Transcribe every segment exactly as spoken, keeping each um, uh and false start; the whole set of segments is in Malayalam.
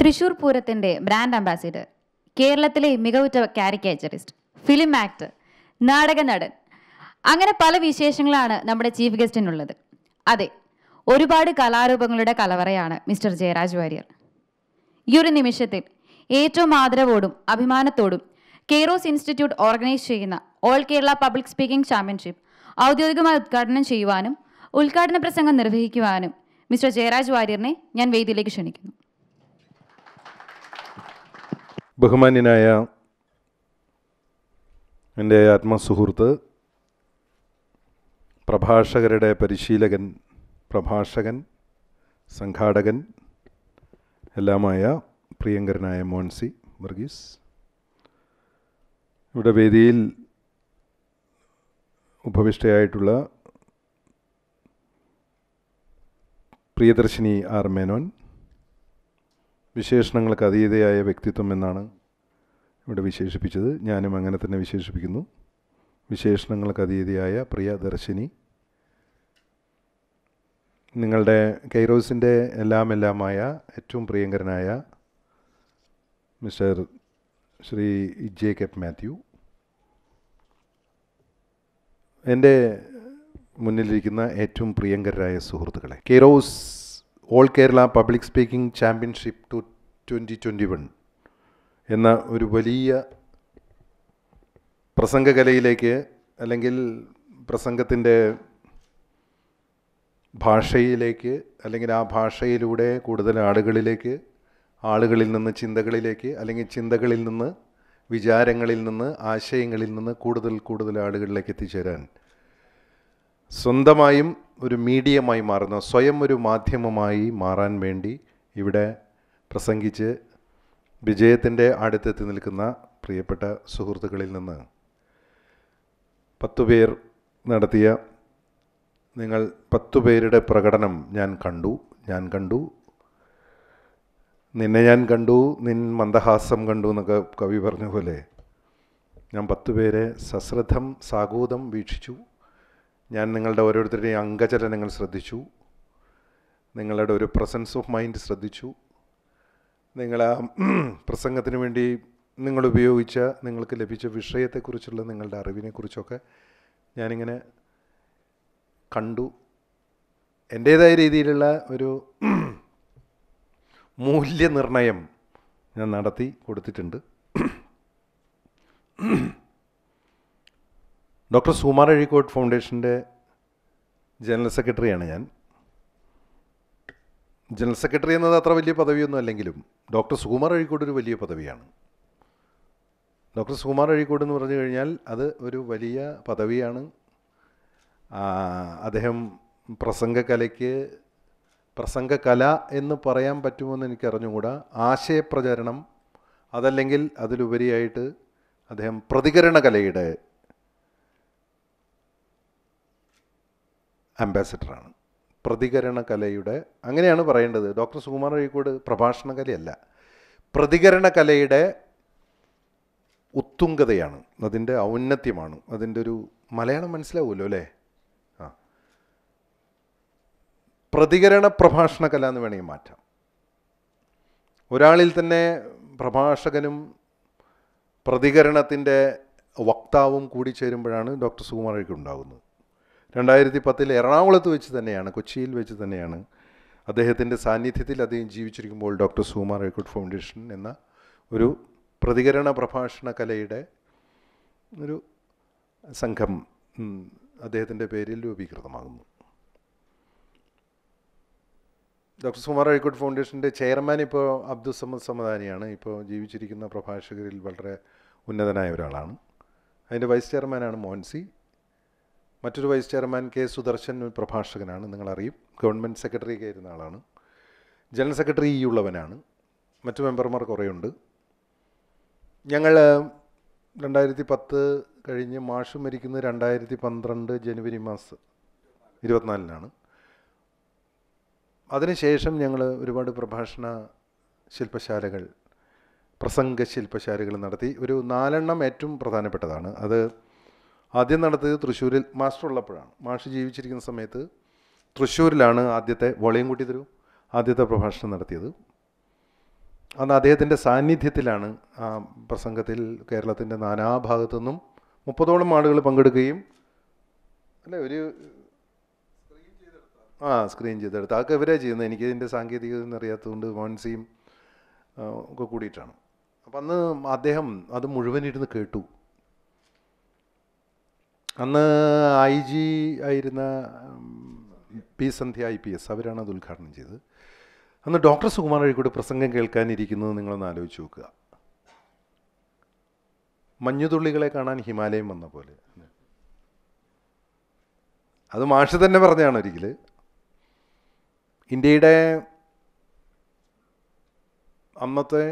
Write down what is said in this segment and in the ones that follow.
തൃശൂർ പൂരത്തിൻ്റെ ബ്രാൻഡ് അംബാസിഡർ, കേരളത്തിലെ മികവുറ്റ കാരിക്കേച്ചറിസ്റ്റ്, ഫിലിം ആക്ടർ, നാടക നടൻ, അങ്ങനെ പല വിശേഷങ്ങളാണ് നമ്മുടെ ചീഫ് ഗസ്റ്റിനുള്ളത്. അതെ, ഒരുപാട് കലാരൂപങ്ങളുടെ കലവറയാണ് മിസ്റ്റർ ജയരാജ് വാര്യർ. ഈ ഒരു നിമിഷത്തിൽ ഏറ്റവും ആദരവോടും അഭിമാനത്തോടും കെയ്റോസ് ഇൻസ്റ്റിറ്റ്യൂട്ട് ഓർഗനൈസ് ചെയ്യുന്ന all Kerala public speaking championship ഔദ്യോഗികമായി ഉദ്ഘാടനം ചെയ്യുവാനും ഉദ്ഘാടന പ്രസംഗം നിർവഹിക്കുവാനും മിസ്റ്റർ ജയരാജ് വാര്യറിനെ ഞാൻ വേദിയിലേക്ക് ക്ഷണിക്കുന്നു. ബഹുമാന്യനായ എൻ്റെ ആത്മസുഹൃത്ത്, പ്രഭാഷകരുടെ പരിശീലകൻ, പ്രഭാഷകൻ, സംഘാടകൻ എല്ലാമായ പ്രിയങ്കരനായ മോൻസി വർഗീസ്, ഇവിടെ വേദിയിൽ ഉപവിഷ്ടയായിട്ടുള്ള പ്രിയദർശിനി ആർ മേനോൻ, വിശേഷണങ്ങൾക്ക് അതീതയായ വ്യക്തിത്വം എന്നാണ് ഇവിടെ വിശേഷിപ്പിച്ചത്. ഞാനും അങ്ങനെ തന്നെ വിശേഷിപ്പിക്കുന്നു. വിശേഷണങ്ങൾക്ക് അതീതയായ പ്രിയദർശിനി, നിങ്ങളുടെ കൈറോസിൻ്റെ എല്ലാം എല്ലാമായ ഏറ്റവും പ്രിയങ്കരനായ മിസ്റ്റർ ശ്രീ ജേക്കബ് മാത്യു, എൻ്റെ മുന്നിലിരിക്കുന്ന ഏറ്റവും പ്രിയങ്കരായ സുഹൃത്തുക്കളെ, Kairos all Kerala public speaking championship two twenty twenty one എന്ന ഒരു വലിയ പ്രസംഗകലയിലേക്ക്, അല്ലെങ്കിൽ പ്രസംഗത്തിൻ്റെ ഭാഷയിലേക്ക്, അല്ലെങ്കിൽ ആ ഭാഷയിലൂടെ കൂടുതൽ ആളുകളിലേക്ക്, ആളുകളിൽ നിന്ന് ചിന്തകളിലേക്ക്, അല്ലെങ്കിൽ ചിന്തകളിൽ നിന്ന് വിചാരങ്ങളിൽ നിന്ന് ആശയങ്ങളിൽ നിന്ന് കൂടുതൽ കൂടുതൽ ആളുകളിലേക്ക് എത്തിച്ചേരാൻ സ്വന്തമായും ഒരു മീഡിയമായി മാറുന്ന, സ്വയം ഒരു മാധ്യമമായി മാറാൻ വേണ്ടി ഇവിടെ പ്രസംഗിച്ച് വിജയത്തിൻ്റെ അടുത്തെത്തി നിൽക്കുന്ന പ്രിയപ്പെട്ട സുഹൃത്തുക്കളിൽ നിന്ന് പത്തു പേർ നടത്തിയ, നിങ്ങൾ പത്തു പേരുടെ പ്രകടനം ഞാൻ കണ്ടു ഞാൻ കണ്ടു നിന്നെ ഞാൻ കണ്ടു, നിൻ മന്ദഹാസം കണ്ടു എന്നൊക്കെ കവി പറഞ്ഞ പോലെ ഞാൻ പത്തു പേരെ സശ്രദ്ധം സാഗൂതം വീക്ഷിച്ചു. ഞാൻ നിങ്ങളുടെ ഓരോരുത്തരുടെയും അംഗചലനങ്ങൾ ശ്രദ്ധിച്ചു, നിങ്ങളുടെ ഒരു പ്രസൻസ് ഓഫ് മൈൻഡ് ശ്രദ്ധിച്ചു, നിങ്ങൾ ആ പ്രസംഗത്തിന് വേണ്ടി നിങ്ങൾ ഉപയോഗിച്ച, നിങ്ങൾക്ക് ലഭിച്ച വിഷയത്തെക്കുറിച്ചുള്ള നിങ്ങളുടെ അറിവിനെക്കുറിച്ചൊക്കെ ഞാനിങ്ങനെ കണ്ടു. എൻ്റേതായ രീതിയിലുള്ള ഒരു മൂല്യനിർണയം ഞാൻ നടത്തി കൊടുത്തിട്ടുണ്ട്. ഡോക്ടർ സുമാർ അഴീക്കോട് ഫൗണ്ടേഷൻ്റെ ജനറൽ സെക്രട്ടറിയാണ് ഞാൻ. ജനറൽ സെക്രട്ടറി എന്നത് അത്ര വലിയ പദവിയൊന്നും അല്ലെങ്കിലും ഡോക്ടർ സുകുമാർ അഴീക്കോട് ഒരു വലിയ പദവിയാണ്. ഡോക്ടർ സുകുമാർ അഴീക്കോട് എന്ന് പറഞ്ഞു കഴിഞ്ഞാൽ അത് ഒരു വലിയ പദവിയാണ്. അദ്ദേഹം പ്രസംഗകലയ്ക്ക്, പ്രസംഗകല എന്ന് പറയാൻ പറ്റുമെന്ന് എനിക്ക് അറിഞ്ഞുകൂടാ, ആശയപ്രചരണം, അതല്ലെങ്കിൽ അതിലുപരിയായിട്ട് അദ്ദേഹം പ്രതികരണ കലയുടെ അംബാസിഡറാണ്. പ്രതികരണ കലയുടെ, അങ്ങനെയാണ് പറയേണ്ടത്. ഡോക്ടർ സുകുമാർ അഴീക്കോട് പ്രഭാഷണ കലയല്ല, പ്രതികരണ കലയുടെ ഉത്തുംഗതയാണ്, അതിൻ്റെ ഔന്നത്യമാണ്, അതിൻ്റെ ഒരു മലയാളം മനസ്സിലാവുമല്ലോ അല്ലേ? ആ, പ്രതികരണ പ്രഭാഷണ കല എന്ന് വേണമെങ്കിൽ മാറ്റാം. ഒരാളിൽ തന്നെ പ്രഭാഷകനും പ്രതികരണത്തിൻ്റെ വക്താവും കൂടി ചേരുമ്പോഴാണ് ഡോക്ടർ സുകുമാർ അഴീക്കോട് ഉണ്ടാകുന്നത്. രണ്ടായിരത്തി പത്തിൽ എറണാകുളത്ത് വെച്ച് തന്നെയാണ്, കൊച്ചിയിൽ വെച്ച് തന്നെയാണ് അദ്ദേഹത്തിൻ്റെ സാന്നിധ്യത്തിൽ അദ്ദേഹം ജീവിച്ചിരിക്കുമ്പോൾ ഡോക്ടർ സുകുമാർ അഴീക്കോട് ഫൗണ്ടേഷൻ എന്ന ഒരു പ്രതികരണ പ്രഭാഷണ കലയുടെ ഒരു സംഘം അദ്ദേഹത്തിൻ്റെ പേരിൽ രൂപീകൃതമാകുന്നു. ഡോക്ടർ സുകുമാർ അഴീക്കോട് ഫൗണ്ടേഷൻ്റെ ചെയർമാൻ ഇപ്പോൾ അബ്ദുൾ സമദ് സമദാനിയാണ്. ഇപ്പോൾ ജീവിച്ചിരിക്കുന്ന പ്രഭാഷകരിൽ വളരെ ഉന്നതനായ ഒരാളാണ്. അതിൻ്റെ വൈസ് ചെയർമാനാണ് മോൻസി. മറ്റൊരു വൈസ് ചെയർമാൻ കെ സുദർശൻ പ്രഭാഷകനാണ്, നിങ്ങളറിയും, ഗവൺമെൻറ് സെക്രട്ടറി ഒക്കെ ആയിരുന്ന ആളാണ്. ജനറൽ സെക്രട്ടറി ഈ ഉള്ളവനാണ്. മറ്റു മെമ്പർമാർ കുറേയുണ്ട്. ഞങ്ങൾ രണ്ടായിരത്തി പത്ത് കഴിഞ്ഞ് മാഷ് മരിക്കുന്നത് രണ്ടായിരത്തി പന്ത്രണ്ട് ജനുവരി മാസം ഇരുപത്തിനാലിനാണ്. അതിനുശേഷം ഞങ്ങൾ ഒരുപാട് പ്രഭാഷണ ശില്പശാലകൾ, പ്രസംഗ ശില്പശാലകൾ നടത്തി. ഒരു നാലെണ്ണം ഏറ്റവും പ്രധാനപ്പെട്ടതാണ്. അത് ആദ്യം നടത്തിയത് തൃശ്ശൂരിൽ മാസ്റ്റർ ഉള്ളപ്പോഴാണ്. മാഷ് ജീവിച്ചിരിക്കുന്ന സമയത്ത് തൃശ്ശൂരിലാണ് ആദ്യത്തെ, വോളിയം കൂട്ടി തരൂ, ആദ്യത്തെ പ്രഭാഷണം നടത്തിയത്. അന്ന് അദ്ദേഹത്തിൻ്റെ സാന്നിധ്യത്തിലാണ് ആ പ്രസംഗത്തിൽ കേരളത്തിൻ്റെ നാനാഭാഗത്തു നിന്നും മുപ്പതോളം ആളുകൾ പങ്കെടുക്കുകയും അല്ലേ ഒരു ആ സ്ക്രീൻ ചെയ്തെടുത്ത് അതൊക്കെ ഇവരെ ചെയ്യുന്നത്. എനിക്കിതിൻ്റെ സാങ്കേതികത അറിയാത്തതുകൊണ്ട് മോൻസിയും ഒക്കെ കൂടിയിട്ടാണ്. അപ്പം അന്ന് അദ്ദേഹം അത് മുഴുവൻ ഇരുന്ന് കേട്ടു. അന്ന് ഐ ജി ആയിരുന്ന P Sandhya I P S അവരാണ് അത് ഉദ്ഘാടനം ചെയ്തത്. അന്ന് ഡോക്ടർ സുകുമാർ അഴീക്കോട് പ്രസംഗം കേൾക്കാനിരിക്കുന്നത് നിങ്ങളൊന്ന് ആലോചിച്ച് നോക്കുക. മഞ്ഞുതുള്ളികളെ കാണാൻ ഹിമാലയം വന്ന പോലെ. അത് മാഷ് തന്നെ പറഞ്ഞതാണ് ഒരിക്കൽ. ഇന്ത്യയുടെ അന്നത്തെ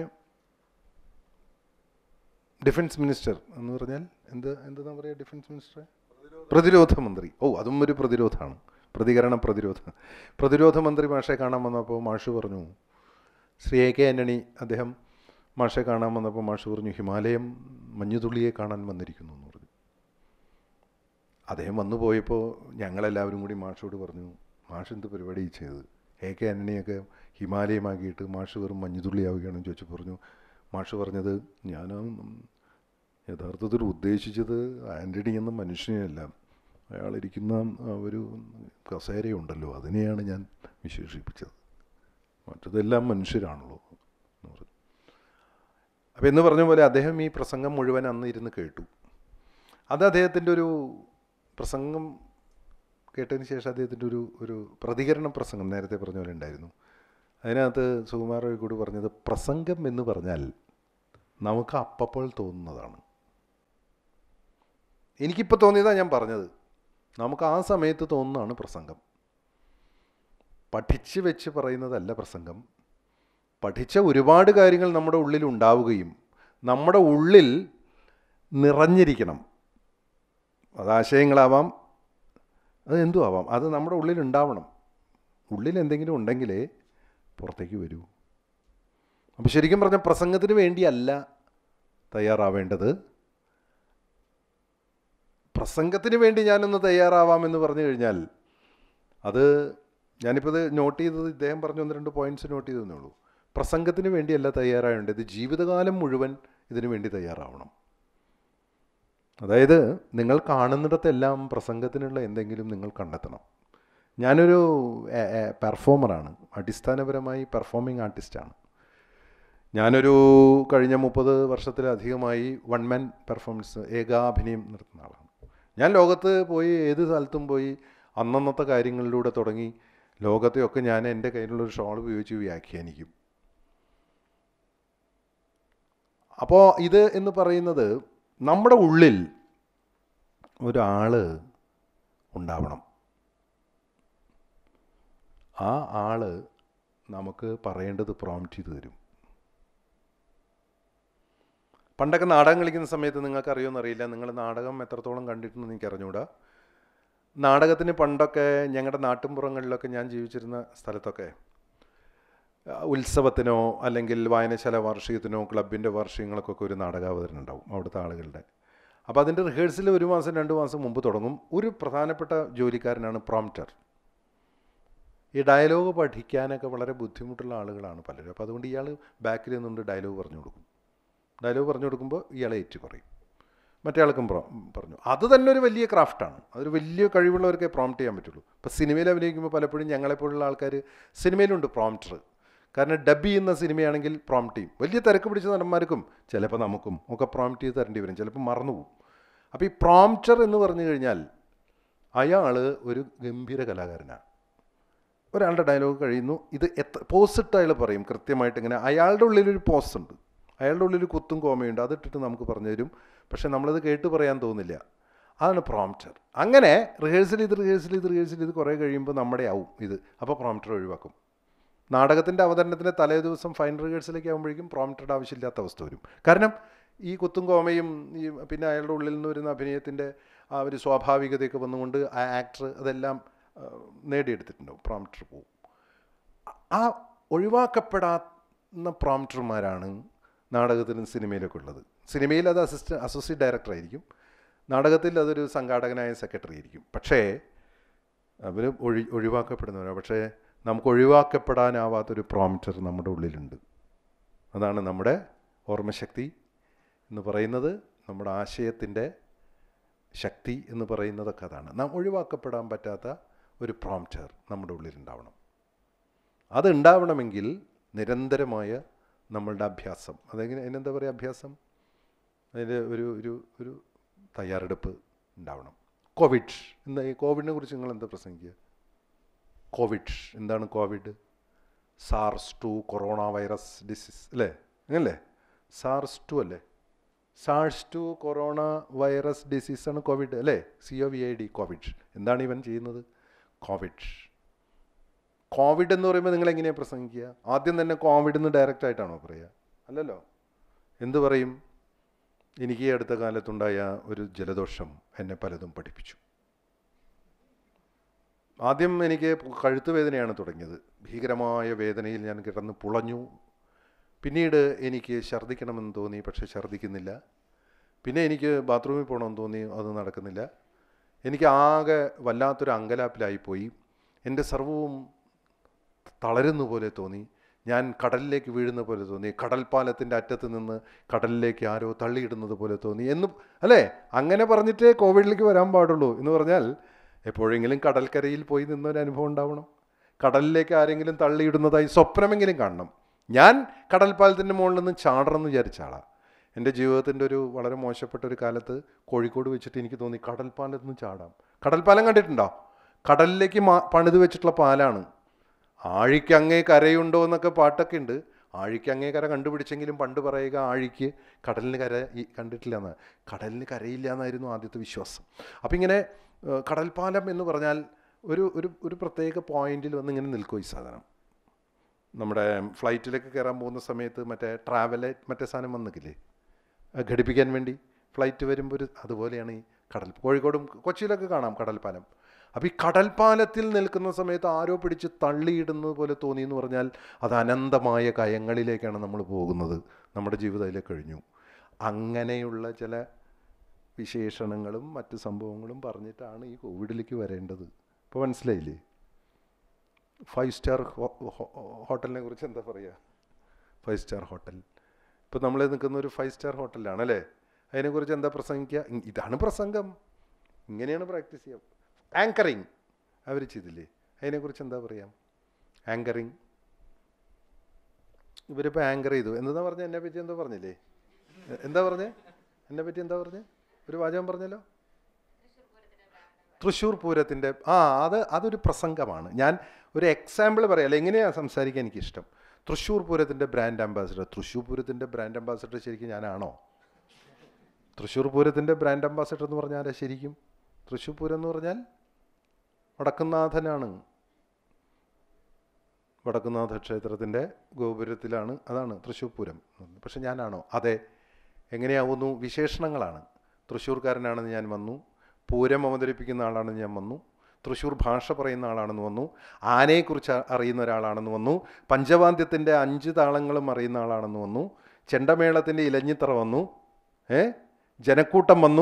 ഡിഫൻസ് മിനിസ്റ്റർ എന്ന് പറഞ്ഞാൽ എന്ത് എന്തെന്നാ പറയുക, ഡിഫൻസ് മിനിസ്റ്റർ പ്രതിരോധ മന്ത്രി. ഓ അതും ഒരു പ്രതിരോധമാണ്, പ്രതികരണ പ്രതിരോധ പ്രതിരോധ മന്ത്രി മാഷെ കാണാൻ വന്നപ്പോൾ മാഷ് പറഞ്ഞു, ശ്രീ എ കെ ആൻ്റണി അദ്ദേഹം മാഷെ കാണാൻ വന്നപ്പോൾ മാഷ് പറഞ്ഞു ഹിമാലയം മഞ്ഞുതുള്ളിയെ കാണാൻ വന്നിരിക്കുന്നു എന്ന് പറഞ്ഞു. അദ്ദേഹം വന്നു പോയപ്പോൾ ഞങ്ങളെല്ലാവരും കൂടി മാഷോട് പറഞ്ഞു, മാഷ് എന്ത് പരിപാടി ചെയ്തത്? എ കെ ആൻ്റണിയൊക്കെ ഹിമാലയമാക്കിയിട്ട് മാഷ് വെറും മഞ്ഞുതുള്ളിയാവുകയാണെന്ന് ചോദിച്ചു. പറഞ്ഞു മാഷ് പറഞ്ഞത് ഞാൻ യഥാർത്ഥത്തിൽ ഉദ്ദേശിച്ചത് ആൻ്റണി എന്ന മനുഷ്യനെയല്ല, അയാളിരിക്കുന്ന ഒരു കസേരയുണ്ടല്ലോ അതിനെയാണ് ഞാൻ വിശേഷിപ്പിച്ചത്, മറ്റതെല്ലാം മനുഷ്യരാണല്ലോ എന്ന് പറഞ്ഞു. അപ്പം എന്ന് പറഞ്ഞ പോലെ അദ്ദേഹം ഈ പ്രസംഗം മുഴുവൻ അന്ന് ഇരുന്ന് കേട്ടു. അത് അദ്ദേഹത്തിൻ്റെ ഒരു പ്രസംഗം കേട്ടതിന് ശേഷം അദ്ദേഹത്തിൻ്റെ ഒരു ഒരു പ്രതികരണ പ്രസംഗം നേരത്തെ പറഞ്ഞ പോലെ ഉണ്ടായിരുന്നു. അതിനകത്ത് സുകുമാർ അഴീക്കോട് പറഞ്ഞത്, പ്രസംഗം എന്ന് പറഞ്ഞാൽ നമുക്ക് അപ്പപ്പോൾ തോന്നുന്നതാണ്. എനിക്കിപ്പോൾ തോന്നിയതാണ് ഞാൻ പറഞ്ഞത്. നമുക്ക് ആ സമയത്ത് തോന്നുന്നതാണ് പ്രസംഗം. പഠിച്ച് വെച്ച് പറയുന്നതല്ല പ്രസംഗം. പഠിച്ച ഒരുപാട് കാര്യങ്ങൾ നമ്മുടെ ഉള്ളിൽ ഉണ്ടാവുകയും നമ്മുടെ ഉള്ളിൽ നിറഞ്ഞിരിക്കണം. അത് ആശയങ്ങളാവാം, അത് എന്തും ആവാം, അത് നമ്മുടെ ഉള്ളിൽ ഉണ്ടാവണം. ഉള്ളിൽ എന്തെങ്കിലും ഉണ്ടെങ്കിലേ പുറത്തേക്ക് വരൂ. അപ്പോൾ ശരിക്കും പറഞ്ഞാൽ പ്രസംഗത്തിന് വേണ്ടിയല്ല തയ്യാറാവേണ്ടത്. പ്രസംഗത്തിന് വേണ്ടി ഞാനൊന്ന് തയ്യാറാവാമെന്ന് പറഞ്ഞു കഴിഞ്ഞാൽ അത് ഞാനിപ്പോൾ ഇത് നോട്ട് ചെയ്തത് ഇദ്ദേഹം പറഞ്ഞ ഒന്ന് രണ്ട് പോയിൻറ്റ്സ് നോട്ട് ചെയ്തതേ ഉള്ളൂ. പ്രസംഗത്തിന് വേണ്ടിയല്ല തയ്യാറാവേണ്ടത്, ജീവിതകാലം മുഴുവൻ ഇതിനു വേണ്ടി തയ്യാറാവണം. അതായത് നിങ്ങൾ കാണുന്നിടത്തെല്ലാം പ്രസംഗത്തിനുള്ള എന്തെങ്കിലും നിങ്ങൾ കണ്ടെത്തണം. ഞാനൊരു പെർഫോമറാണ്, അടിസ്ഥാനപരമായി പെർഫോമിംഗ് ആർട്ടിസ്റ്റാണ്. ഞാനൊരു കഴിഞ്ഞ മുപ്പത് വർഷത്തിലധികമായി വൺ മാൻ പെർഫോമൻസ് ഏകാഭിനയം നടത്തുന്ന ആളാണ്. ഞാൻ ലോകത്ത് പോയി ഏത് സ്ഥലത്തും പോയി അന്നന്നത്തെ കാര്യങ്ങളിലൂടെ തുടങ്ങി ലോകത്തെയൊക്കെ ഞാൻ എൻ്റെ കയ്യിലുള്ളൊരു ഷോൾ ഉപയോഗിച്ച് വ്യാഖ്യാനിക്കും. അപ്പോൾ ഇത് എന്ന് പറയുന്നത് നമ്മുടെ ഉള്ളിൽ ഒരാൾ ഉണ്ടാവണം. ആ ആൾ നമുക്ക് പറയേണ്ടത് പ്രോംപ്റ്റ് ചെയ്ത് തരും. പണ്ടൊക്കെ നാടകം കളിക്കുന്ന സമയത്ത് നിങ്ങൾക്ക് അറിയുമെന്ന് അറിയില്ല, നിങ്ങൾ നാടകം എത്രത്തോളം കണ്ടിട്ടുണ്ടെന്ന് എനിക്ക് അറിഞ്ഞുകൂടാ. നാടകത്തിന് പണ്ടൊക്കെ ഞങ്ങളുടെ നാട്ടിൻപുറങ്ങളിലൊക്കെ ഞാൻ ജീവിച്ചിരുന്ന സ്ഥലത്തൊക്കെ ഉത്സവത്തിനോ അല്ലെങ്കിൽ വായനശാല വാർഷികത്തിനോ ക്ലബിൻ്റെ വാർഷികങ്ങൾക്കൊക്കെ ഒരു നാടകാവതരണം ഉണ്ടാവും അവിടുത്തെ ആളുകളുടെ. അപ്പോൾ അതിൻ്റെ റിഹേഴ്സൽ ഒരു മാസം രണ്ട് മാസം മുമ്പ് തുടങ്ങും. ഒരു പ്രധാനപ്പെട്ട ജോലിക്കാരനാണ് പ്രോംപ്റ്റർ. ഈ ഡയലോഗ് പഠിക്കാനൊക്കെ വളരെ ബുദ്ധിമുട്ടുള്ള ആളുകളാണ് പലരും. അപ്പോൾ അതുകൊണ്ട് ഇയാൾ ബാക്കിൽ നിന്നുകൊണ്ട് ഡയലോഗ് പറഞ്ഞു കൊടുക്കും. ഡയലോഗ് പറഞ്ഞു കൊടുക്കുമ്പോൾ ഇയാളെ ഏറ്റു പറയും, മറ്റേ ആൾക്കും പ്രോ പറഞ്ഞു. അത് തന്നെ ഒരു വലിയ ക്രാഫ്റ്റാണ്, അതൊരു വലിയ കഴിവുള്ളവർക്കേ പ്രോംപ്റ്റ് ചെയ്യാൻ പറ്റുള്ളൂ. ഇപ്പോൾ സിനിമയിൽ അഭിനയിക്കുമ്പോൾ പലപ്പോഴും ഞങ്ങളെപ്പോലുള്ള ആൾക്കാർ സിനിമയിലുണ്ട് പ്രോംപ്റ്റർ. കാരണം ഡബ് ചെയ്യുന്ന സിനിമയാണെങ്കിൽ പ്രോംപ്റ്റ് ചെയ്യും. വലിയ തിരക്ക് പിടിച്ച നടന്മാർക്കും ചിലപ്പോൾ നമുക്കും ഒക്കെ പ്രോംപ്റ്റ് ചെയ്ത് തരേണ്ടി വരും, ചിലപ്പോൾ മറന്നുപോകും. അപ്പോൾ ഈ പ്രോംപ്റ്റർ എന്ന് പറഞ്ഞു കഴിഞ്ഞാൽ അയാൾ ഒരു ഗംഭീര കലാകാരനാണ്. ഒരാളുടെ ഡയലോഗ് കഴിയുന്നു, ഇത് എത്ര പോസിട്ട് അയാൾ പറയും കൃത്യമായിട്ട്. ഇങ്ങനെ അയാളുടെ ഉള്ളിലൊരു പോസ് ഉണ്ട്, അയാളുടെ ഉള്ളിൽ കുത്തും കോമയുണ്ട്, അതിട്ടിട്ട് നമുക്ക് പറഞ്ഞു തരും. പക്ഷെ നമ്മളത് കേട്ട് പറയാൻ തോന്നില്ല. അതാണ് പ്രോംപ്റ്റർ. അങ്ങനെ റിഹേഴ്സൽ ചെയ്ത് റിഹേഴ്സൽ ചെയ്ത് റിഹേഴ്സൽ ചെയ്ത് കുറേ കഴിയുമ്പോൾ നമ്മുടെ ആവും ഇത്. അപ്പോൾ പ്രോംപ്റ്റർ ഒഴിവാക്കും. നാടകത്തിൻ്റെ അവതരണത്തിന് തലേ ദിവസം ഫൈൻ റിഹേഴ്സലേക്ക് ആകുമ്പോഴേക്കും പ്രോംപ്റ്ററുടെ ആവശ്യമില്ലാത്ത അവസ്ഥ വരും. കാരണം ഈ കുത്തും കോമയും ഈ പിന്നെ അയാളുടെ ഉള്ളിൽ നിന്ന് വരുന്ന അഭിനയത്തിൻ്റെ ആ ഒരു സ്വാഭാവികതയൊക്കെ വന്നുകൊണ്ട് ആ ആക്ടർ അതെല്ലാം നേടിയെടുത്തിട്ടുണ്ടാവും. പ്രോംപ്റ്റർ പോവും. ആ ഒഴിവാക്കപ്പെടാവുന്ന പ്രോംപ്റ്റർമാരാണ് നാടകത്തിലും സിനിമയിലൊക്കെ ഉള്ളത്. സിനിമയിൽ അത് അസിസ്റ്റന്റ് അസോസിയേറ്റ് ഡയറക്ടറായിരിക്കും, നാടകത്തിൽ അതൊരു സംഘാടകനായ സെക്രട്ടറി ആയിരിക്കും. പക്ഷേ അവർ ഒഴി ഒഴിവാക്കപ്പെടുന്നവരാണ്. പക്ഷേ നമുക്ക് ഒഴിവാക്കപ്പെടാനാവാത്തൊരു പ്രോംപ്റ്റർ നമ്മുടെ ഉള്ളിലുണ്ട്. അതാണ് നമ്മുടെ ഓർമ്മശക്തി എന്ന് പറയുന്നത്, നമ്മുടെ ആശയത്തിൻ്റെ ശക്തി എന്ന് പറയുന്നതൊക്കെ അതാണ്. നാം ഒഴിവാക്കപ്പെടാൻ പറ്റാത്ത ഒരു പ്രോംപ്റ്റർ നമ്മുടെ ഉള്ളിലുണ്ടാവണം. അതുണ്ടാവണമെങ്കിൽ നിരന്തരമായ നമ്മളുടെ അഭ്യാസം, അതെങ്ങനെ അതിനെന്താ പറയുക, അഭ്യാസം, അതിൻ്റെ ഒരു ഒരു ഒരു തയ്യാറെടുപ്പ് ഉണ്ടാവണം. കോവിഡ്, എന്താ ഈ കോവിഡിനെ കുറിച്ച് നിങ്ങൾ എന്താ പ്രസംഗിക്കുക? കോവിഡ് എന്താണ്? Covid SARS two corona virus disease അല്ലേ, അങ്ങനല്ലേ? സാർസ് ടു അല്ലേ? സാർസ് ടു കൊറോണ വൈറസ് ഡിസീസാണ് കോവിഡ് അല്ലേ? C O V I D, Covid. എന്താണ് ഇവൻ ചെയ്യുന്നത്? കോവിഡ്. കോവിഡ് എന്ന് പറയുമ്പോൾ നിങ്ങൾ എങ്ങനെയാണ് പ്രസംഗിക്കുക? ആദ്യം തന്നെ കോവിഡ് എന്ന് ഡയറക്റ്റ് ആയിട്ടാണോ പറയുക? അല്ലല്ലോ. എന്ത് പറയും? എനിക്ക് ഈ അടുത്ത കാലത്തുണ്ടായ ഒരു ജലദോഷം എന്നെ പലതും പഠിപ്പിച്ചു. ആദ്യം എനിക്ക് കഴുത്ത് വേദനയാണ് തുടങ്ങിയത്. ഭീകരമായ വേദനയിൽ ഞാൻ കിടന്ന് പുളഞ്ഞു. പിന്നീട് എനിക്ക് ഛർദ്ദിക്കണമെന്ന് തോന്നി, പക്ഷെ ഛർദ്ദിക്കുന്നില്ല. പിന്നെ എനിക്ക് ബാത്റൂമിൽ പോകണമെന്ന് തോന്നി, അത് നടക്കുന്നില്ല. എനിക്ക് ആകെ വല്ലാത്തൊരു അങ്കലാപ്പിലായിപ്പോയി. എൻ്റെ സർവ്വവും തളരുന്ന പോലെ തോന്നി. ഞാൻ കടലിലേക്ക് വീഴുന്ന പോലെ തോന്നി. കടൽപ്പാലത്തിൻ്റെ അറ്റത്ത് നിന്ന് കടലിലേക്ക് ആരോ തള്ളിയിടുന്നത് പോലെ തോന്നി എന്ന് അല്ലേ? അങ്ങനെ പറഞ്ഞിട്ടേ കോവിഡിലേക്ക് വരാൻ പാടുള്ളൂ. എന്ന് പറഞ്ഞാൽ എപ്പോഴെങ്കിലും കടൽക്കരയിൽ പോയി നിന്നൊരനുഭവം ഉണ്ടാവണം. കടലിലേക്ക് ആരെങ്കിലും തള്ളിയിടുന്നതായി സ്വപ്നമെങ്കിലും കാണണം. ഞാൻ കടൽപ്പാലത്തിൻ്റെ മുകളിൽ നിന്ന് ചാടണം എന്ന് വിചാരിച്ച ആളാണ്. എൻ്റെ ജീവിതത്തിൻ്റെ ഒരു വളരെ മോശപ്പെട്ട ഒരു കാലത്ത് കോഴിക്കോട് വെച്ചിട്ട് എനിക്ക് തോന്നി കടൽപ്പാലത്ത് നിന്ന് ചാടാം. കടൽപ്പാലം കണ്ടിട്ടുണ്ടോ? കടലിലേക്ക് മാ പണിത് വെച്ചിട്ടുള്ള പാലാണ്. ആഴിക്കങ്ങേ കരയുണ്ടോ എന്നൊക്കെ പാട്ടൊക്കെ ഉണ്ട്. ആഴിക്കങ്ങേ കര കണ്ടുപിടിച്ചെങ്കിലും പണ്ട് പറയുക ആഴിക്ക് കടലിന് കര കണ്ടിട്ടില്ല എന്ന്. കടലിന് കരയില്ല എന്നായിരുന്നു ആദ്യത്തെ വിശ്വാസം. അപ്പം ഇങ്ങനെ കടൽപ്പാലം എന്ന് പറഞ്ഞാൽ ഒരു ഒരു ഒരു പ്രത്യേക പോയിന്റിൽ വന്ന് ഇങ്ങനെ നിൽക്കും ഈ സാധനം. നമ്മുടെ ഫ്ലൈറ്റിലേക്ക് കയറാൻ പോകുന്ന സമയത്ത് മറ്റേ ട്രാവല് മറ്റേ സാധനം വന്നിക്കില്ലേ ഘടിപ്പിക്കാൻ വേണ്ടി ഫ്ലൈറ്റ് വരുമ്പോൾ ഒരു അതുപോലെയാണ് ഈ കടൽ. കോഴിക്കോടും കൊച്ചിയിലൊക്കെ കാണാം കടൽപ്പാലം. അപ്പോൾ ഈ കടൽപ്പാലത്തിൽ നിൽക്കുന്ന സമയത്ത് ആരോ പിടിച്ച് തള്ളിയിടുന്നത് പോലെ തോന്നി എന്ന് പറഞ്ഞാൽ അത് അനന്തമായ കയങ്ങളിലേക്കാണ് നമ്മൾ പോകുന്നത്. നമ്മുടെ ജീവിതത്തിലേക്ക് കഴിഞ്ഞു. അങ്ങനെയുള്ള ചില വിശേഷണങ്ങളും മറ്റ് സംഭവങ്ങളും പറഞ്ഞിട്ടാണ് ഈ കോവിഡിലേക്ക് വരേണ്ടത്. ഇപ്പോൾ മനസ്സിലായില്ലേ? ഫൈവ് സ്റ്റാർ ഹോട്ടലിനെ കുറിച്ച് എന്താ പറയുക? Five star hotel. ഇപ്പോൾ നമ്മൾ നിൽക്കുന്ന ഒരു ഫൈവ് സ്റ്റാർ ഹോട്ടലിലാണ് അല്ലേ? അതിനെക്കുറിച്ച് എന്താ പ്രസംഗിക്കുക? ഇതാണ് പ്രസംഗം, ഇങ്ങനെയാണ് പ്രാക്ടീസ് ചെയ്യുക. ആങ്കറിങ് അവർ ചെയ്തില്ലേ? അതിനെക്കുറിച്ച് എന്താ പറയാം? ആങ്കറിങ്. ഇവരിപ്പോൾ ആങ്കർ ചെയ്തു. എന്താ പറഞ്ഞത്? എന്നെ പറ്റി എന്താ പറഞ്ഞില്ലേ? എന്താ പറഞ്ഞേ? എന്നെ പറ്റി എന്താ പറഞ്ഞേ? ഒരു വാചകം പറഞ്ഞല്ലോ. തൃശ്ശൂർ പൂരത്തിൻ്റെ ആ അത് അതൊരു പ്രസംഗമാണ്. ഞാൻ ഒരു എക്സാമ്പിൾ പറയാമല്ലോ, എങ്ങനെയാണ് സംസാരിക്കാൻ എനിക്കിഷ്ടം. തൃശ്ശൂർ പൂരത്തിൻ്റെ ബ്രാൻഡ് അംബാസിഡർ. തൃശ്ശൂർ പൂരത്തിൻ്റെ ബ്രാൻഡ് അംബാസിഡർ ശരിക്കും ഞാനാണോ? തൃശ്ശൂർ പൂരത്തിൻ്റെ ബ്രാൻഡ് അംബാസിഡർ എന്ന് പറഞ്ഞാൽ ആരാ ശരിക്കും? തൃശ്ശൂർ പൂരം എന്ന് പറഞ്ഞാൽ വടക്കുംനാഥനാണ്. വടക്കുംനാഥ ക്ഷേത്രത്തിൻ്റെ ഗോപുരത്തിലാണ്, അതാണ് തൃശ്ശൂർ പൂരം. പക്ഷെ ഞാനാണോ? അതെ. എങ്ങനെയാവുന്നു? വിശേഷണങ്ങളാണ്. തൃശ്ശൂർക്കാരനാണെന്ന് ഞാൻ വന്നു, പൂരം അവതരിപ്പിക്കുന്ന ആളാണെന്ന് ഞാൻ വന്നു, തൃശ്ശൂർ ഭാഷ പറയുന്ന ആളാണെന്ന് വന്നു, ആനയെക്കുറിച്ച് അറിയുന്ന ഒരാളാണെന്ന് വന്നു, പഞ്ചവാദ്യത്തിൻ്റെ അഞ്ച് താളങ്ങളും അറിയുന്ന ആളാണെന്ന് വന്നു, ചെണ്ടമേളത്തിൻ്റെ ഇലഞ്ഞിത്തറ വന്നു, ഏ ജനക്കൂട്ടം വന്നു,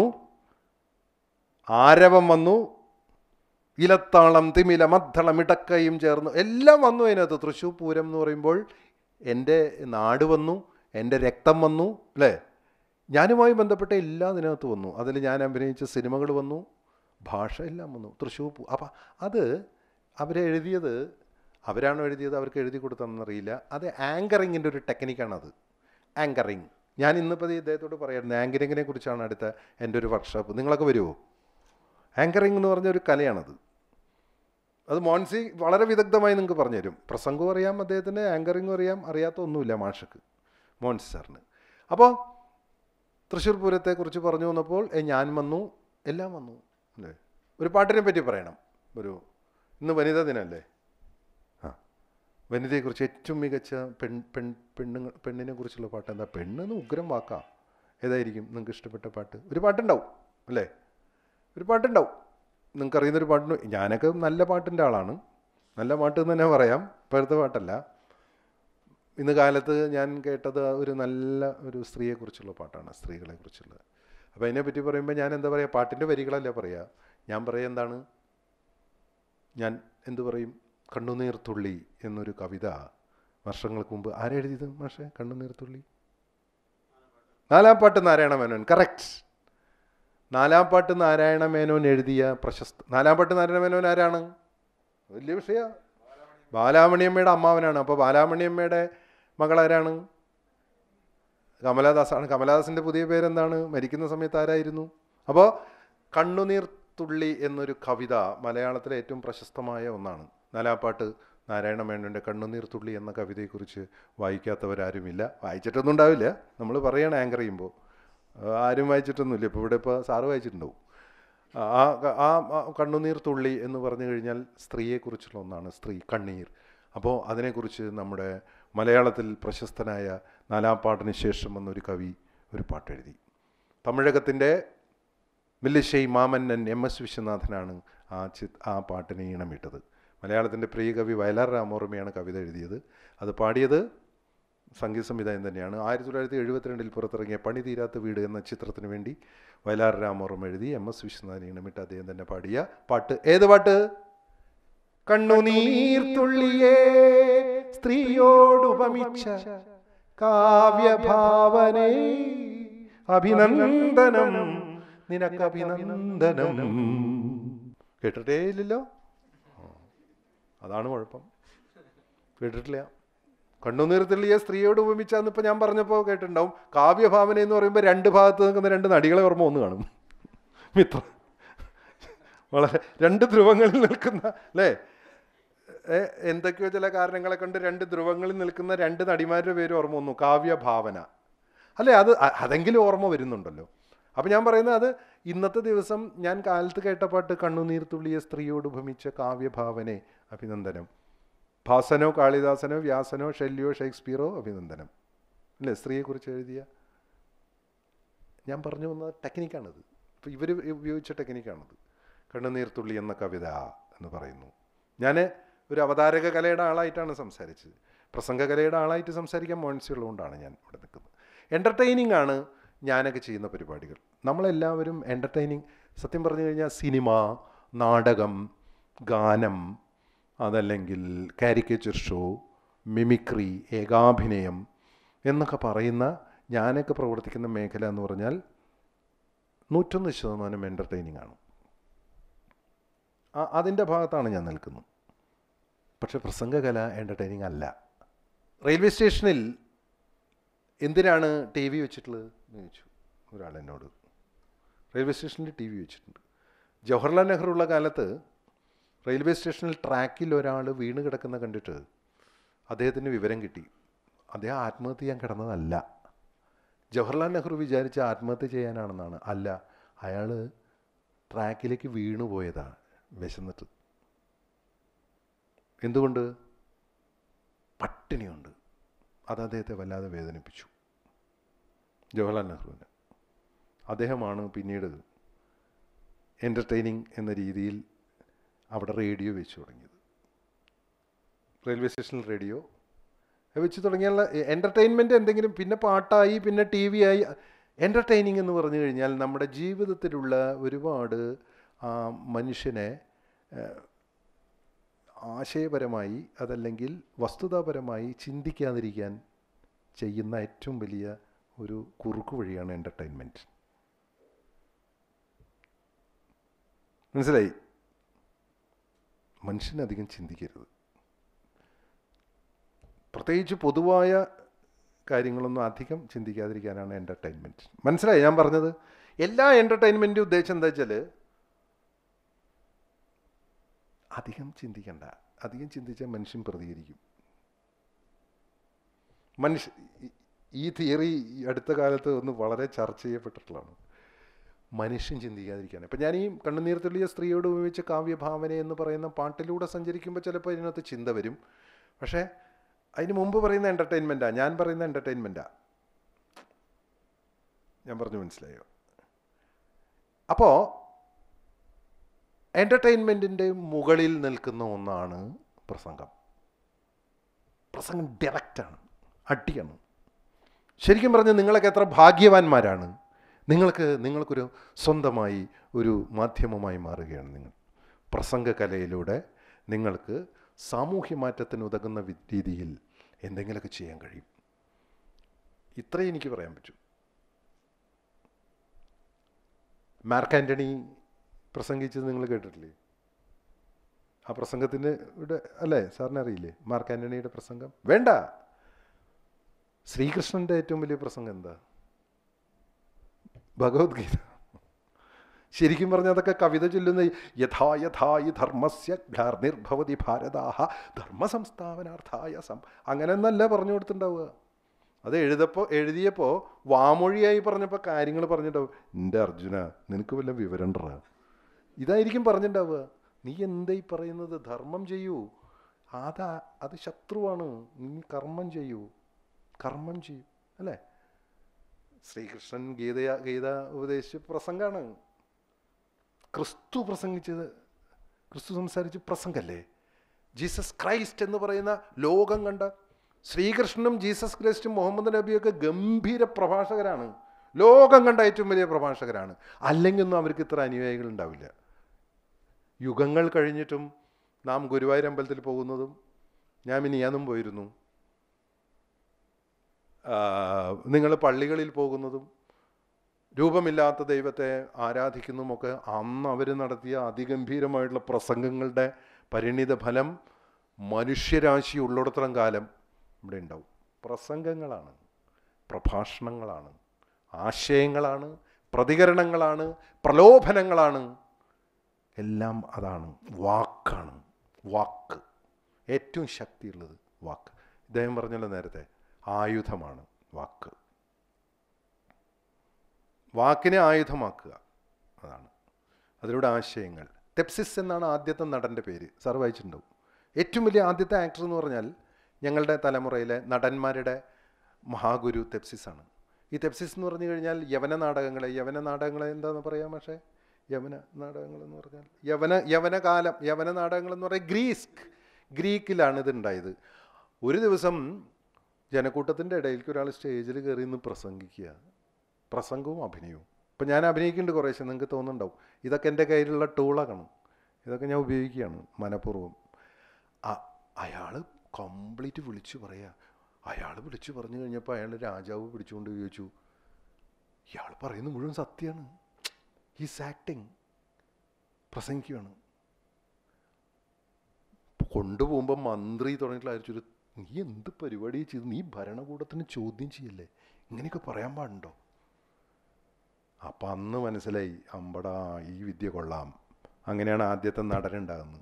ആരവം വന്നു, ഇലത്താളം, തിമില, മദ്ദളം, ഇടക്കയും ചേർന്നു, എല്ലാം വന്നു അതിനകത്ത്. തൃശ്ശൂർ പൂരം എന്ന് പറയുമ്പോൾ എൻ്റെ നാട് വന്നു, എൻ്റെ രക്തം വന്നു അല്ലേ? ഞാനുമായി ബന്ധപ്പെട്ട എല്ലാം ഇതിനകത്ത് വന്നു. അതിൽ ഞാൻ അഭിനയിച്ച സിനിമകൾ വന്നു, ഭാഷ എല്ലാം വന്നു. തൃശ്ശൂർ പൂ. അപ്പം അത് അവരെഴുതിയത് അവരാണോ എഴുതിയത്, അവർക്ക് എഴുതി കൊടുത്തതെന്നറിയില്ല. അത് ആങ്കറിങ്ങിൻ്റെ ഒരു ടെക്നിക്കാണത്. ആങ്കറിങ്. ഞാൻ ഇന്നിപ്പോൾ ഇദ്ദേഹത്തോട് പറയായിരുന്നു ആങ്കറിങ്ങിനെ കുറിച്ചാണ് അടുത്ത എൻ്റെ ഒരു വർക്ക്ഷോപ്പ്. നിങ്ങളൊക്കെ വരുമോ? ആങ്കറിങ് എന്ന് പറഞ്ഞ ഒരു കലയാണത്. അത് മോൻസി വളരെ വിദഗ്ധമായി നിങ്ങൾക്ക് പറഞ്ഞുതരും. പ്രസംഗവും അറിയാം അദ്ദേഹത്തിന്, ആങ്കറിങ്ങും അറിയാം, അറിയാത്ത ഒന്നുമില്ല മാഷക്ക്, മോൻസി സാറിന്. അപ്പോൾ തൃശ്ശൂർ പൂരത്തെക്കുറിച്ച് പറഞ്ഞു വന്നപ്പോൾ ഞാൻ വന്നു, എല്ലാം വന്നു അല്ലേ? ഒരു പാട്ടിനെ പറ്റി പറയണം. ഒരു ഇന്ന് വനിതാ ദിനമല്ലേ? ആ, വനിതയെക്കുറിച്ച് ഏറ്റവും മികച്ച പെൺ പെൺ പെണ്ണുങ്ങൾ പെണ്ണിനെ കുറിച്ചുള്ള പാട്ട് എന്താ? പെണ്ണെന്ന് ഉഗ്രം വാക്കാം. ഏതായിരിക്കും നിങ്ങൾക്ക് ഇഷ്ടപ്പെട്ട പാട്ട്? ഒരു പാട്ടുണ്ടാവും അല്ലേ? ഒരു പാട്ടുണ്ടാവും, നിങ്ങൾക്ക് അറിയുന്നൊരു പാട്ടുണ്ട്. ഞാനൊക്കെ നല്ല പാട്ടിൻ്റെ ആളാണ്, നല്ല പാട്ട് എന്ന് തന്നെ പറയാം, ഇപ്പോഴത്തെ പാട്ടല്ല. ഇന്ന് കാലത്ത് ഞാൻ കേട്ടത് ഒരു നല്ല ഒരു സ്ത്രീയെക്കുറിച്ചുള്ള പാട്ടാണ്, സ്ത്രീകളെക്കുറിച്ചുള്ളത്. അപ്പോൾ അതിനെപ്പറ്റി പറയുമ്പോൾ ഞാൻ എന്താ പറയുക, പാട്ടിൻ്റെ വരികളല്ല പറയുക, ഞാൻ പറയുക എന്താണ്, ഞാൻ എന്തു പറയും, കണ്ണുനീർ തുള്ളി എന്നൊരു കവിത വർഷങ്ങൾക്ക് മുമ്പ്. ആരെഴുതിയത് മാഷെ കണ്ണുനീർത്തുള്ളി? നാലാം പാട്ട് നാരായണ മേനോൻ. കറക്റ്റ്. നാലാം പാട്ട് നാരായണ മേനോൻ എഴുതിയ പ്രശസ്ത നാലാം പാട്ട് നാരായണ മേനോൻ ആരാണ്? വലിയ വിഷയ ബാലാമണിയമ്മയുടെ അമ്മാവനാണ്. അപ്പോൾ ബാലാമണിയമ്മയുടെ മകളാരാണ്? കമലാദാസാണ്. കമലാദാസിൻ്റെ പുതിയ പേരെന്താണ്? മരിക്കുന്ന സമയത്ത് ആരായിരുന്നു? അപ്പോൾ കണ്ണുനീർത്തുള്ളി എന്നൊരു കവിത മലയാളത്തിലെ ഏറ്റവും പ്രശസ്തമായ ഒന്നാണ്. നാലാം പാട്ട് നാരായണ മേനോൻ്റെ കണ്ണുനീർത്തുള്ളി എന്ന കവിതയെക്കുറിച്ച് വായിക്കാത്തവരാരുമില്ല. വായിച്ചിട്ടൊന്നും ഉണ്ടാവില്ല, നമ്മൾ പറയണം ആങ്കർ ചെയ്യുമ്പോൾ. ആരും വായിച്ചിട്ടൊന്നുമില്ല. ഇപ്പോൾ ഇവിടെ ഇപ്പോൾ സാറ് വായിച്ചിട്ടുണ്ടാവും. ആ ആ കണ്ണുനീർത്തുള്ളി എന്ന് പറഞ്ഞു കഴിഞ്ഞാൽ സ്ത്രീയെക്കുറിച്ചുള്ള ഒന്നാണ്, സ്ത്രീ കണ്ണീർ. അപ്പോൾ അതിനെക്കുറിച്ച് നമ്മുടെ മലയാളത്തിൽ പ്രശസ്തനായ നാലാം പാട്ടിന് ശേഷം വന്നൊരു കവി ഒരു പാട്ടെഴുതി. തമിഴകത്തിൻ്റെ മില്ലിശ്ശൈ മാമന്നൻ എം എസ് വിശ്വനാഥനാണ് ആ ചി ആ പാട്ടിന് ഈണമിട്ടത്. മലയാളത്തിൻ്റെ പ്രിയ കവി വയലാർ രാമോർമ്മയാണ് കവിത എഴുതിയത്. അത് പാടിയത് സംഗീത സംവിധാനം തന്നെയാണ്. ആയിരത്തി തൊള്ളായിരത്തി എഴുപത്തിരണ്ടിൽ പുറത്തിറങ്ങിയ പണി തീരാത്ത വീട് എന്ന ചിത്രത്തിന് വേണ്ടി വയലാർ രാമോർമ്മ എഴുതി എം എസ് വിശ്വനാഥൻ ഈണമിട്ട് അദ്ദേഹം തന്നെ പാടിയ പാട്ട്. ഏത് പാട്ട്? കണ്ണുനീർത്തുള്ളിയേ സ്ത്രീയോടുപമിച്ച കാവ്യഭാവനേ അഭിനന്ദനം നിനക്ക് അഭിനന്ദനം. കേട്ടിട്ടേ ഇല്ലല്ലോ? അതാണ് കുഴപ്പം, കേട്ടിട്ടില്ല. കണ്ണുനീർത്തുള്ളിയെ സ്ത്രീയോട് ഉപമിച്ചാന്ന് ഇപ്പം ഞാൻ പറഞ്ഞപ്പോൾ കേട്ടിട്ടുണ്ടാവും. കാവ്യഭാവന എന്ന് പറയുമ്പോൾ രണ്ട് ഭാഗത്ത് നിൽക്കുന്ന രണ്ട് നടികളെ ഓർമ്മ ഒന്ന് കാണും. മിത്ര വളരെ രണ്ട് ധ്രുവങ്ങളിൽ നിൽക്കുന്ന അല്ലേ, എന്തൊക്കെയോ ചില കാരണങ്ങളെ കൊണ്ട് രണ്ട് ധ്രുവങ്ങളിൽ നിൽക്കുന്ന രണ്ട് നടിമാരുടെ പേര് ഓർമ്മ വന്നു. കാവ്യഭാവന അല്ലേ, അത് അതെങ്കിലും ഓർമ്മ വരുന്നുണ്ടല്ലോ. അപ്പം ഞാൻ പറയുന്നത് അത് ഇന്നത്തെ ദിവസം ഞാൻ കാലത്ത് കേട്ട പാട്ട് കണ്ണുനീർത്തുള്ളിയെ സ്ത്രീയോട് ഉപമിച്ച കാവ്യഭാവനെ അഭിനന്ദനം. ഭാസനോ കാളിദാസനോ വ്യാസനോ ഷെല്ലിയോ ഷേക്സ്പിയറോ അഭിനന്ദനം അല്ലേ, സ്ത്രീയെക്കുറിച്ച് എഴുതിയ. ഞാൻ പറഞ്ഞു വന്ന ടെക്നിക്കാണത്. ഇപ്പോൾ ഇവർ ഉപയോഗിച്ച ടെക്നിക്കാണത്. കണ്ണുനീർത്തുള്ളി എന്ന കവിത എന്ന് പറയുന്നു. ഞാൻ ഒരു അവതാരക കലയുടെ ആളായിട്ടാണ് സംസാരിച്ചത്. പ്രസംഗകലയുടെ ആളായിട്ട് സംസാരിക്കാൻ മോൻസി ഉള്ളതുകൊണ്ടാണ് ഞാൻ ഇവിടെ നിൽക്കുന്നത്. എൻ്റർടൈനിങ് ആണ് ഞാനൊക്കെ ചെയ്യുന്ന പരിപാടികൾ. നമ്മളെല്ലാവരും എൻ്റർടൈനിങ്, സത്യം പറഞ്ഞു കഴിഞ്ഞാൽ സിനിമ, നാടകം, ഗാനം, അതല്ലെങ്കിൽ കാരിക്കേച്ചർ ഷോ, മിമിക്രി, ഏകാഭിനയം എന്നൊക്കെ പറയുന്ന ഞാനൊക്കെ പ്രവർത്തിക്കുന്ന മേഖല എന്ന് പറഞ്ഞാൽ നൂറ്റൊന്ന് ശതമാനം എൻ്റർടൈനിങ് ആണ്. അതിൻ്റെ ഭാഗത്താണ് ഞാൻ നിൽക്കുന്നത്. പക്ഷെ പ്രസംഗകല എൻ്റർടൈനിങ് അല്ല. റെയിൽവേ സ്റ്റേഷനിൽ എന്തിനാണ് ടി വി വെച്ചിട്ടുള്ളത് എന്ന് ചോദിച്ചു ഒരാൾ എന്നോട്. റെയിൽവേ സ്റ്റേഷനിൽ ടി വി വെച്ചിട്ടുണ്ട്. ജവഹർലാൽ നെഹ്റു ഉള്ള കാലത്ത് റെയിൽവേ സ്റ്റേഷനിൽ ട്രാക്കിൽ ഒരാൾ വീണ് കിടക്കുന്ന കണ്ടിട്ട് അദ്ദേഹത്തിന് വിവരം കിട്ടി. അദ്ദേഹം ആത്മഹത്യ ചെയ്യാൻ കിടന്നതല്ല. ജവഹർലാൽ നെഹ്റു വിചാരിച്ച ആത്മഹത്യ ചെയ്യാനാണെന്നാണ്. അല്ല, അയാൾ ട്രാക്കിലേക്ക് വീണു പോയതാണ് വിശന്നിട്ട്. എന്തുകൊണ്ട്? പട്ടിണിയുണ്ട്. അത് അദ്ദേഹത്തെ വല്ലാതെ വേദനിപ്പിച്ചു, ജവഹർലാൽ നെഹ്റുവിന്. അദ്ദേഹമാണ് പിന്നീട് എൻ്റർടൈനിങ് എന്ന രീതിയിൽ അവിടെ റേഡിയോ വെച്ച് തുടങ്ങിയത്. റെയിൽവേ സ്റ്റേഷനിൽ റേഡിയോ വെച്ച് തുടങ്ങിയാൽ എൻ്റർടൈൻമെൻറ്റ് എന്തെങ്കിലും, പിന്നെ പാട്ടായി, പിന്നെ ടി വി ആയി. എൻ്റർടൈനിങ് എന്ന് പറഞ്ഞു കഴിഞ്ഞാൽ നമ്മുടെ ജീവിതത്തിലുള്ള ഒരുപാട് മനുഷ്യനെ ആശയപരമായി അതല്ലെങ്കിൽ വസ്തുതാപരമായി ചിന്തിക്കാതിരിക്കാൻ ചെയ്യുന്ന ഏറ്റവും വലിയ ഒരു കുറുക്കു വഴിയാണ് എൻ്റർടൈൻമെൻറ്റ്. മനസ്സിലായി? മനുഷ്യനധികം ചിന്തിക്കരുത്. പ്രത്യേകിച്ച് പൊതുവായ കാര്യങ്ങളൊന്നും അധികം ചിന്തിക്കാതിരിക്കാനാണ് എൻ്റർടൈൻമെൻറ്റ്. മനസ്സിലായി ഞാൻ പറഞ്ഞത്? എല്ലാ എൻ്റർടൈൻമെൻറ്റിൻ്റെ ഉദ്ദേശം എന്താ വെച്ചാൽ അധികം ചിന്തിക്കണ്ട. അധികം ചിന്തിച്ചാൽ മനുഷ്യൻ പ്രതികരിക്കും. മനുഷ്യ ഈ തിയറി അടുത്ത കാലത്ത് ഒന്ന് വളരെ ചർച്ച ചെയ്യപ്പെട്ടിട്ടുള്ളതാണ്. മനുഷ്യൻ ചിന്തിക്കാതിരിക്കാൻ. ഇപ്പം ഞാൻ ഈ കണ്ണുനീർത്തുള്ളിയ സ്ത്രീയോട് ഉപയോഗിച്ച കാവ്യഭാവന എന്ന് പറയുന്ന പാട്ടിലൂടെ സഞ്ചരിക്കുമ്പോൾ ചിലപ്പോൾ ഇതിനകത്ത് ചിന്ത വരും. പക്ഷേ അതിന് മുമ്പ് പറയുന്ന എൻ്റർടൈൻമെൻറ്റാണ്, ഞാൻ പറയുന്ന എൻ്റർടൈൻമെൻറ്റാണ്. ഞാൻ പറഞ്ഞു മനസ്സിലായോ? അപ്പോൾ എൻ്റർടൈൻമെൻറ്റിൻ്റെ മുകളിൽ നിൽക്കുന്ന ഒന്നാണ് പ്രസംഗം. പ്രസംഗം ഡയറക്റ്റാണ്, അടിയാണ്. ശരിക്കും പറഞ്ഞാൽ നിങ്ങളൊക്കെ എത്ര ഭാഗ്യവാന്മാരാണ്. നിങ്ങൾക്ക് നിങ്ങൾക്കൊരു സ്വന്തമായി ഒരു മാധ്യമമായി മാറുകയാണ് നിങ്ങൾ. പ്രസംഗകലയിലൂടെ നിങ്ങൾക്ക് സാമൂഹ്യ മാറ്റത്തിന് ഉതകുന്ന രീതിയിൽ എന്തെങ്കിലുമൊക്കെ ചെയ്യാൻ കഴിയും. ഇത്രയും എനിക്ക് പറയാൻ പറ്റും. മാർക്ക് ആൻ്റണി പ്രസംഗിച്ചത് നിങ്ങൾ കേട്ടിട്ടില്ലേ? ആ പ്രസംഗത്തിന് ഇവിടെ അല്ലേ, സാറിന് അറിയില്ലേ മാർക്ക് ആൻ്റണിയുടെ പ്രസംഗം? വേണ്ട, ശ്രീകൃഷ്ണൻ്റെ ഏറ്റവും വലിയ പ്രസംഗം എന്താ? ഭഗവത്ഗീത. ശരിക്കും പറഞ്ഞാൽ അതൊക്കെ കവിത ചൊല്ലുന്ന യഥാ യഥാ ഈ ധർമ്മസ്യ ഗ്ലാർനിർഭവതി ഭാരതാഹ ധർമ്മ സംസ്ഥാപനാർത്ഥായ സം അങ്ങനെയൊന്നല്ല പറഞ്ഞു കൊടുത്തിട്ടുണ്ടാവുക. അത് എഴുതപ്പോൾ എഴുതിയപ്പോൾ വാമൊഴിയായി പറഞ്ഞപ്പോൾ കാര്യങ്ങൾ പറഞ്ഞിട്ടുണ്ടാവും. എൻ്റെ അർജുന, നിനക്ക് വല്ല വിവരം ഉണ്ടോ? ഇതായിരിക്കും പറഞ്ഞിട്ടുണ്ടാവുക. നീ എന്തായി പറയുന്നത്? ധർമ്മം ചെയ്യൂ, അതാ അത് ശത്രുവാണ്, നീ കർമ്മം ചെയ്യൂ, കർമ്മം ചെയ്യൂ അല്ലേ? ശ്രീകൃഷ്ണൻ ഗീത ഗീത ഉപദേശിച്ച പ്രസംഗമാണ്. ക്രിസ്തു പ്രസംഗിച്ചത്, ക്രിസ്തു സംസാരിച്ച പ്രസംഗല്ലേ? ജീസസ് ക്രൈസ്റ്റ് എന്ന് പറയുന്ന ലോകം കണ്ട ശ്രീകൃഷ്ണനും ജീസസ് ക്രൈസ്റ്റും മുഹമ്മദ് നബിയൊക്കെ ഗംഭീര പ്രഭാഷകരാണ്, ലോകം കണ്ട ഏറ്റവും വലിയ പ്രഭാഷകരാണ്. അല്ലെങ്കിൽ ഒന്നും അവർക്ക് ഇത്ര അനുയായികൾ ഉണ്ടാവില്ല. യുഗങ്ങൾ കഴിഞ്ഞിട്ടും നാം ഗുരുവായൂർ അമ്പലത്തിൽ പോകുന്നതും, ഞാൻ മിനിയാന്നും പോയിരുന്നു, നിങ്ങൾ പള്ളികളിൽ പോകുന്നതും രൂപമില്ലാത്ത ദൈവത്തെ ആരാധിക്കുന്നതുമൊക്കെ അന്ന് അവർ നടത്തിയ അതിഗംഭീരമായിട്ടുള്ള പ്രസംഗങ്ങളുടെ പരിണിത ഫലം മനുഷ്യരാശി ഉള്ളിടത്തോളം കാലം ഇവിടെ ഉണ്ടാവും. പ്രസംഗങ്ങളാണ്, പ്രഭാഷണങ്ങളാണ്, ആശയങ്ങളാണ്, പ്രതികരണങ്ങളാണ്, പ്രലോഭനങ്ങളാണ്, എല്ലാം അതാണ്. വാക്കാണ്, വാക്ക് ഏറ്റവും ശക്തിയുള്ളത് വാക്ക്. ഇദ്ദേഹം പറഞ്ഞല്ലോ നേരത്തെ, ആയുധമാണ് വാക്ക്. വാക്കിനെ ആയുധമാക്കുക, അതാണ്. അതിലൂടെ ആശയങ്ങൾ. തെപ്സിസ് എന്നാണ് ആദ്യത്തെ നടൻ്റെ പേര്, സാർ വായിച്ചിട്ടുണ്ടാവും. ഏറ്റവും വലിയ ആദ്യത്തെ ആക്ടർ എന്ന് പറഞ്ഞാൽ ഞങ്ങളുടെ തലമുറയിലെ നടന്മാരുടെ മഹാഗുരു തെപ്സിസാണ്. ഈ തെപ്സിസ് എന്ന് പറഞ്ഞു കഴിഞ്ഞാൽ യവന നാടകങ്ങളെ യവന നാടകങ്ങളെ എന്താണെന്ന് പറയാം, പക്ഷേ യവന നാടകങ്ങൾ എന്ന് പറഞ്ഞാൽ യവന യവനകാലം യവന നാടകങ്ങൾ എന്ന് പറയുന്നത് ഗ്രീസ് ഗ്രീക്കിലാണ് ഇതുണ്ടായത്. ഒരു ദിവസം ജനക്കൂട്ടത്തിൻ്റെ ഇടയിലേക്ക് ഒരാൾ സ്റ്റേജിൽ കയറി നിന്ന് പ്രസംഗിക്കുക. പ്രസംഗവും അഭിനയവും. ഇപ്പം ഞാൻ അഭിനയിക്കുന്നുണ്ട് കുറേശ്ശെ, നിങ്ങൾക്ക് തോന്നുന്നുണ്ടാവും ഇതൊക്കെ എൻ്റെ കയ്യിലുള്ള ടൂളാണ്, ഇതൊക്കെ ഞാൻ ഉപയോഗിക്കുകയാണ് മനഃപൂർവ്വം. ആ അയാൾ കംപ്ലീറ്റ് വിളിച്ചു പറയുക. അയാൾ വിളിച്ചു പറഞ്ഞു കഴിഞ്ഞപ്പോൾ അയാൾ രാജാവ് പിടിച്ചുകൊണ്ട് ചോദിച്ചു, ഇയാൾ പറയുന്നത് മുഴുവൻ സത്യമാണ്, ഹീസ് ആക്ടിങ്, പ്രസംഗിക്കുകയാണ്. കൊണ്ടുപോകുമ്പോൾ മന്ത്രി തുടങ്ങിയിട്ടുള്ള അയച്ചൊരു, നീ എന്ത് പരിപാടി ചെയ്ത്, നീ ഭരണകൂടത്തിന് ചോദ്യം ചെയ്യല്ലേ, ഇങ്ങനെയൊക്കെ പറയാൻ പാടുണ്ടോ? അപ്പം അന്ന് മനസ്സിലായി, അമ്പടാ ഈ വിദ്യ കൊള്ളാം. അങ്ങനെയാണ് ആദ്യത്തെ നടനുണ്ടാകുന്നത്.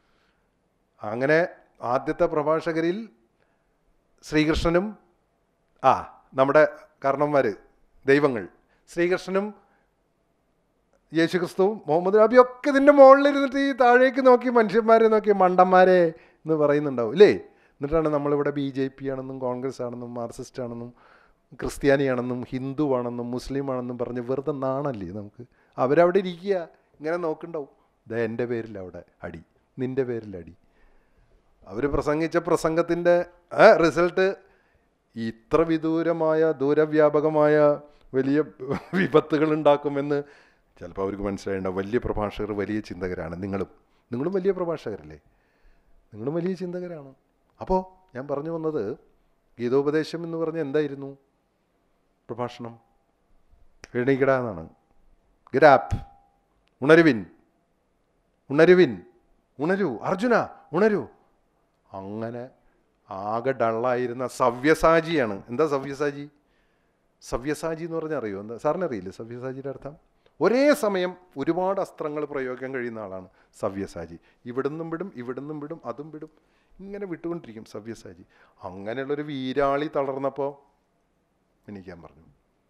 അങ്ങനെ ആദ്യത്തെ പ്രഭാഷകരിൽ ശ്രീകൃഷ്ണനും ആ നമ്മുടെ കാരണന്മാർ ദൈവങ്ങൾ ശ്രീകൃഷ്ണനും യേശുക്രിസ്തുവും മുഹമ്മദ് നബിയൊക്കെ ഇതിൻ്റെ മുകളിലിരുന്നിട്ട് ഈ താഴേക്ക് നോക്കി മനുഷ്യന്മാരെ നോക്കി മണ്ടന്മാരെ എന്ന് പറയുന്നുണ്ടാവും ഇല്ലേ? എന്നിട്ടാണ് നമ്മളിവിടെ ബി ജെ പി ആണെന്നും കോൺഗ്രസ് ആണെന്നും മാർക്സിസ്റ്റ് ആണെന്നും ക്രിസ്ത്യാനിയാണെന്നും ഹിന്ദു ആണെന്നും മുസ്ലിം ആണെന്നും പറഞ്ഞ് വെറുതെ നാണല്ലേ നമുക്ക്? അവരവിടെ ഇരിക്കുക, ഇങ്ങനെ നോക്കുന്നുണ്ടാവും. ഇതാ എൻ്റെ പേരിൽ അവിടെ അടി, നിൻ്റെ പേരിൽ അടി. അവർ പ്രസംഗിച്ച പ്രസംഗത്തിൻ്റെ റിസൾട്ട് ഇത്ര വിദൂരമായ ദൂരവ്യാപകമായ വലിയ വിപത്തുകൾ ഉണ്ടാക്കുമെന്ന് ചിലപ്പോൾ അവർക്ക് മനസ്സിലായിട്ടുണ്ടാവും. വലിയ പ്രഭാഷകർ, വലിയ ചിന്തകരാണ്. നിങ്ങളും നിങ്ങളും വലിയ പ്രഭാഷകരല്ലേ, നിങ്ങളും വലിയ ചിന്തകരാണ്. അപ്പോൾ ഞാൻ പറഞ്ഞു വന്നത്, ഗീതോപദേശം എന്ന് പറഞ്ഞാൽ എന്തായിരുന്നു? പ്രഭാഷണം. എണീക്കടാ എന്നാണ്. ഗരാപ്പ്, ഉണരുവിൻ, ഉണരുവിൻ, ഉണരൂ അർജുന ഉണരൂ. അങ്ങനെ ആകെ ഡള്ളായിരുന്ന സവ്യസാചിയാണ്. എന്താ സവ്യസാചി? സവ്യസാചി എന്ന് പറഞ്ഞാൽ അറിയോ എന്താ? സാറിന് അറിയില്ലേ സവ്യസാചിയുടെ അർത്ഥം? ഒരേ സമയം ഒരുപാട് അസ്ത്രങ്ങൾ പ്രയോഗിക്കാൻ കഴിയുന്ന ആളാണ് സവ്യസാചി. ഇവിടുന്നും വിടും, ഇവിടുന്നും വിടും, അതും വിടും, ഇങ്ങനെ വിട്ടുകൊണ്ടിരിക്കും സവ്യസാചി. അങ്ങനെയുള്ളൊരു വീരാളി തളർന്നപ്പോൾ എണീക്കാൻ പറഞ്ഞു.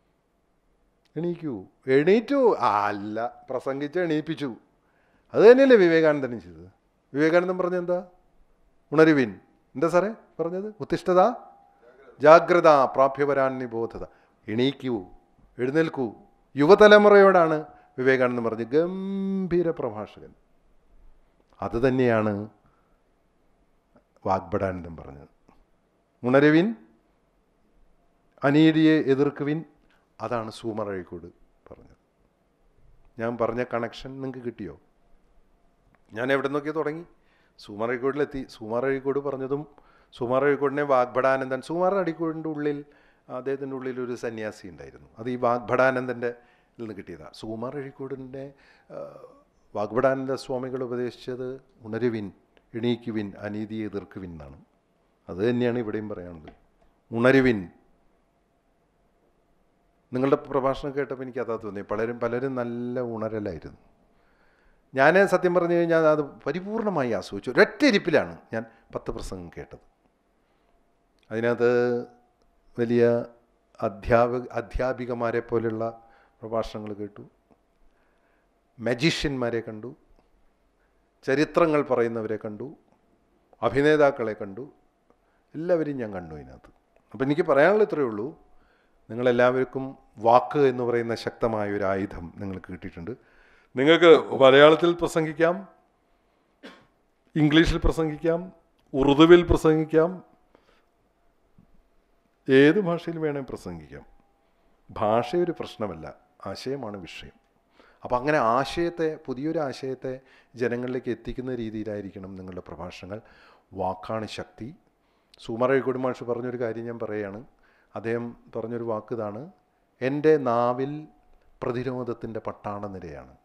എണീക്കൂ, എണീറ്റു അല്ല, പ്രസംഗിച്ച് എണീപ്പിച്ചു. അത് തന്നെയല്ലേ വിവേകാനന്ദനും ചെയ്തത്. വിവേകാനന്ദൻ പറഞ്ഞെന്താ? ഉണരുവിൻ. എന്താ സാറേ പറഞ്ഞത്? ഉത്തിഷ്ഠത ജാഗ്രത പ്രാപ്യവരാൻ നിബോധത. എണീക്കൂ, എഴുന്നേൽക്കൂ. യുവതലമുറയോടാണ് വിവേകാനന്ദൻ പറഞ്ഞത്. ഗംഭീര പ്രഭാഷകൻ. അത് തന്നെയാണ് വാഗ്ഭടാനന്ദൻ പറഞ്ഞത്. ഉണരുവിൻ, അനീതിയെ എതിർക്കുവിൻ. അതാണ് സൂമർ അഴീക്കോട് പറഞ്ഞത്. ഞാൻ പറഞ്ഞ കണക്ഷൻ നിങ്ങൾക്ക് കിട്ടിയോ? ഞാൻ എവിടെ നോക്കിയാൽ തുടങ്ങി? സൂമർ അഴീക്കോടിലെത്തി. സൂമർ അഴീക്കോട് പറഞ്ഞതും സുകുമാർ അഴീക്കോടിനെ വാഗ്ഭടാനന്ദൻ, സുകുമാർ അഴീക്കോടിൻ്റെ ഉള്ളിൽ അദ്ദേഹത്തിൻ്റെ ഉള്ളിൽ ഒരു സന്യാസി ഉണ്ടായിരുന്നു. അത് ഈ വാഗ്ഭടാനന്ദൻ്റെ നിന്ന് കിട്ടിയതാണ്. സുകുമാർ അഴീക്കോടിൻ്റെ വാഗ്ഭടാനന്ദ സ്വാമികൾ ഉപദേശിച്ചത് ഉണരുവിൻ, എണീക്കുവിൻ, അനീതിയെ എതിർക്കുവിൻ എന്നാണ്. അത് തന്നെയാണ് ഇവിടെയും പറയാനുള്ളത്. ഉണരുവിൻ. നിങ്ങളുടെ പ്രഭാഷണം കേട്ടപ്പോൾ എനിക്ക് അതാ തോന്നി. പലരും പലരും നല്ല ഉണരലായിരുന്നു. ഞാൻ സത്യം പറഞ്ഞു കഴിഞ്ഞാൽ അത് പരിപൂർണമായി ആസ്വദിച്ചു. ഒരൊറ്റ ഇരിപ്പിലാണ് ഞാൻ പത്ത് പ്രസംഗം കേട്ടത്. അതിനകത്ത് വലിയ അധ്യാപക അധ്യാപികമാരെ പോലെയുള്ള പ്രഭാഷണങ്ങൾ കേട്ടു, മജീഷ്യന്മാരെ കണ്ടു, ചരിത്രങ്ങൾ പറയുന്നവരെ കണ്ടു, അഭിനേതാക്കളെ കണ്ടു, എല്ലാവരെയും ഞാൻ കണ്ടു ഇതിനകത്ത്. അപ്പോൾ എനിക്ക് പറയാനുള്ള ഇത്രയേ ഉള്ളൂ, നിങ്ങളെല്ലാവർക്കും വാക്ക് എന്ന് പറയുന്ന ശക്തമായ ഒരു ആയുധം നിങ്ങൾക്ക് കിട്ടിയിട്ടുണ്ട്. നിങ്ങൾക്ക് മലയാളത്തിൽ പ്രസംഗിക്കാം, ഇംഗ്ലീഷിൽ പ്രസംഗിക്കാം, ഉറുദുവിൽ പ്രസംഗിക്കാം, ഏത് ഭാഷയിൽ വേണേൽ പ്രസംഗിക്കാം. ഭാഷ ഒരു പ്രശ്നമല്ല, ആശയമാണ് വിഷയം. അപ്പം അങ്ങനെ ആശയത്തെ, പുതിയൊരു ആശയത്തെ ജനങ്ങളിലേക്ക് എത്തിക്കുന്ന രീതിയിലായിരിക്കണം നിങ്ങളുടെ പ്രഭാഷണങ്ങൾ. വാക്കാണ് ശക്തി. സുകുമാർ അഴീക്കോട് മാഷ് പറഞ്ഞൊരു കാര്യം ഞാൻ പറയുകയാണ്. അദ്ദേഹം പറഞ്ഞൊരു വാക്ക് ഇതാണ്: എൻ്റെ നാവിൽ പ്രതിരോധത്തിൻ്റെ പട്ടാള നിരയാണ്.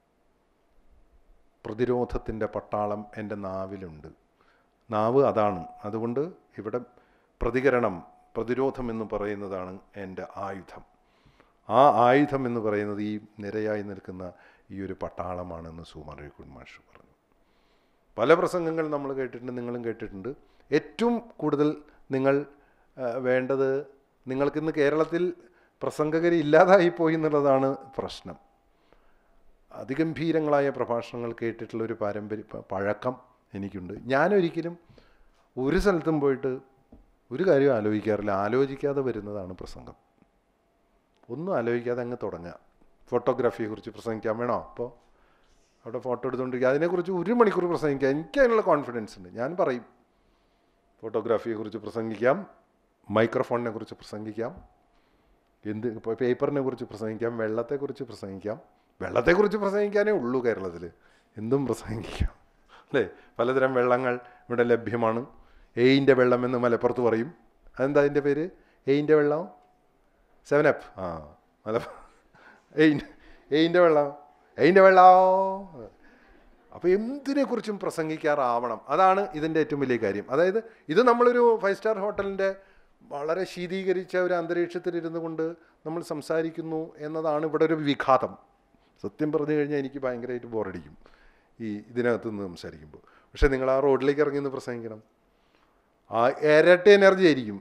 പ്രതിരോധത്തിൻ്റെ പട്ടാളം എൻ്റെ നാവിലുണ്ട്. നാവ് അതാണ്. അതുകൊണ്ട് ഇവിടെ പ്രതികരണം, പ്രതിരോധം എന്ന് പറയുന്നതാണ് എൻ്റെ ആയുധം. ആ ആയുധം എന്ന് പറയുന്നത് ഈ നിരയായി നിൽക്കുന്ന ഈ ഒരു പട്ടാളമാണെന്ന് സുകുമാർ അഴീക്കോട് മാഷ് പറഞ്ഞു. പല പ്രസംഗങ്ങൾ നമ്മൾ കേട്ടിട്ടുണ്ട്, നിങ്ങളും കേട്ടിട്ടുണ്ട്. ഏറ്റവും കൂടുതൽ നിങ്ങൾ വേണ്ടത്, നിങ്ങൾക്കിന്ന് കേരളത്തിൽ പ്രസംഗകർ ഇല്ലാതായിപ്പോയി എന്നുള്ളതാണ് പ്രശ്നം. അതിഗംഭീരങ്ങളായ പ്രഭാഷണങ്ങൾ കേട്ടിട്ടുള്ളൊരു പാരമ്പര്യ പഴക്കം എനിക്കുണ്ട്. ഞാനൊരിക്കലും ഒരു സ്ഥലത്തും പോയിട്ട് ഒരു കാര്യം ആലോചിക്കാറില്ല. ആലോചിക്കാതെ വരുന്നതാണ് പ്രസംഗം. ഒന്നും ആലോചിക്കാതെ അങ്ങ് തുടങ്ങുക. ഫോട്ടോഗ്രാഫിയെക്കുറിച്ച് പ്രസംഗിക്കാൻ വേണോ? അപ്പോൾ അവിടെ ഫോട്ടോ എടുത്തുകൊണ്ടിരിക്കുക, അതിനെക്കുറിച്ച് ഒരു മണിക്കൂർ പ്രസംഗിക്കുക. എനിക്ക് അതിനുള്ള കോൺഫിഡൻസ് ഉണ്ട്. ഞാൻ പറയും, ഫോട്ടോഗ്രാഫിയെക്കുറിച്ച് പ്രസംഗിക്കാം, മൈക്രോഫോണിനെ കുറിച്ച് പ്രസംഗിക്കാം, എന്ത് ഇപ്പോൾ പേപ്പറിനെ കുറിച്ച് പ്രസംഗിക്കാം, വെള്ളത്തെക്കുറിച്ച് പ്രസംഗിക്കാം. വെള്ളത്തെക്കുറിച്ച് പ്രസംഗിക്കാനേ ഉള്ളൂ കേരളത്തിൽ, എന്തും പ്രസംഗിക്കാം അല്ലേ? പലതരം വെള്ളങ്ങൾ ഇവിടെ ലഭ്യമാണ്. എയിൻ്റെ വെള്ളം എന്ന് മലപ്പുറത്ത് പറയും. അതെന്താ അതിൻ്റെ പേര്? എയിൻ്റെ വെള്ളം, സെവൻ അപ്പ്. ആ മല എയിൻ്റെ എയിൻ്റെ വെള്ളം, എയിൻ്റെ വെള്ളം. അപ്പോൾ എന്തിനെക്കുറിച്ചും പ്രസംഗിക്കാറാവണം. അതാണ് ഇതിൻ്റെ ഏറ്റവും വലിയ കാര്യം. അതായത് ഇത് നമ്മളൊരു ഫൈവ് സ്റ്റാർ ഹോട്ടലിൻ്റെ വളരെ ശീതീകരിച്ച ഒരു അന്തരീക്ഷത്തിലിരുന്നു കൊണ്ട് നമ്മൾ സംസാരിക്കുന്നു എന്നതാണ് ഇവിടെ ഒരു വിഘാതം. സത്യം പറഞ്ഞു കഴിഞ്ഞാൽ എനിക്ക് ഭയങ്കരമായിട്ട് ബോറടിക്കും ഈ ഇതിനകത്ത് നിന്ന് സംസാരിക്കുമ്പോൾ. പക്ഷേ നിങ്ങൾ ആ റോഡിലേക്ക് ഇറങ്ങി നിന്ന് പ്രസംഗിക്കണം, ആ ഇരട്ടി എനർജി ആയിരിക്കും.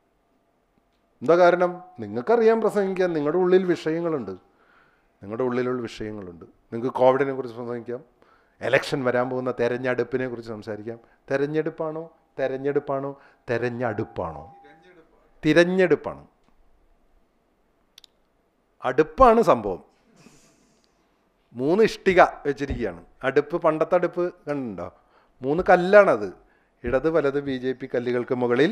എന്താ കാരണം? നിങ്ങൾക്കറിയാം പ്രസംഗിക്കാൻ, നിങ്ങളുടെ ഉള്ളിൽ വിഷയങ്ങളുണ്ട്, നിങ്ങളുടെ ഉള്ളിലുള്ള വിഷയങ്ങളുണ്ട്. നിങ്ങൾക്ക് കോവിഡിനെ കുറിച്ച് പ്രസംഗിക്കാം, എലക്ഷൻ വരാൻ പോകുന്ന തെരഞ്ഞെടുപ്പിനെ കുറിച്ച് സംസാരിക്കാം. തെരഞ്ഞെടുപ്പാണോ തെരഞ്ഞെടുപ്പാണോ തെരഞ്ഞെടുപ്പാണോ തിരഞ്ഞെടുപ്പാണ്. അടുപ്പാണ് സംഭവം. മൂന്ന് ഇഷ്ടിക വെച്ചിരിക്കുകയാണ്. അടുപ്പ്, പണ്ടത്തെ അടുപ്പ് കണ്ടുണ്ടോ? മൂന്ന് കല്ലാണത്. ഇടത് വലത് ബി ജെ പി കല്ലുകൾക്ക് മുകളിൽ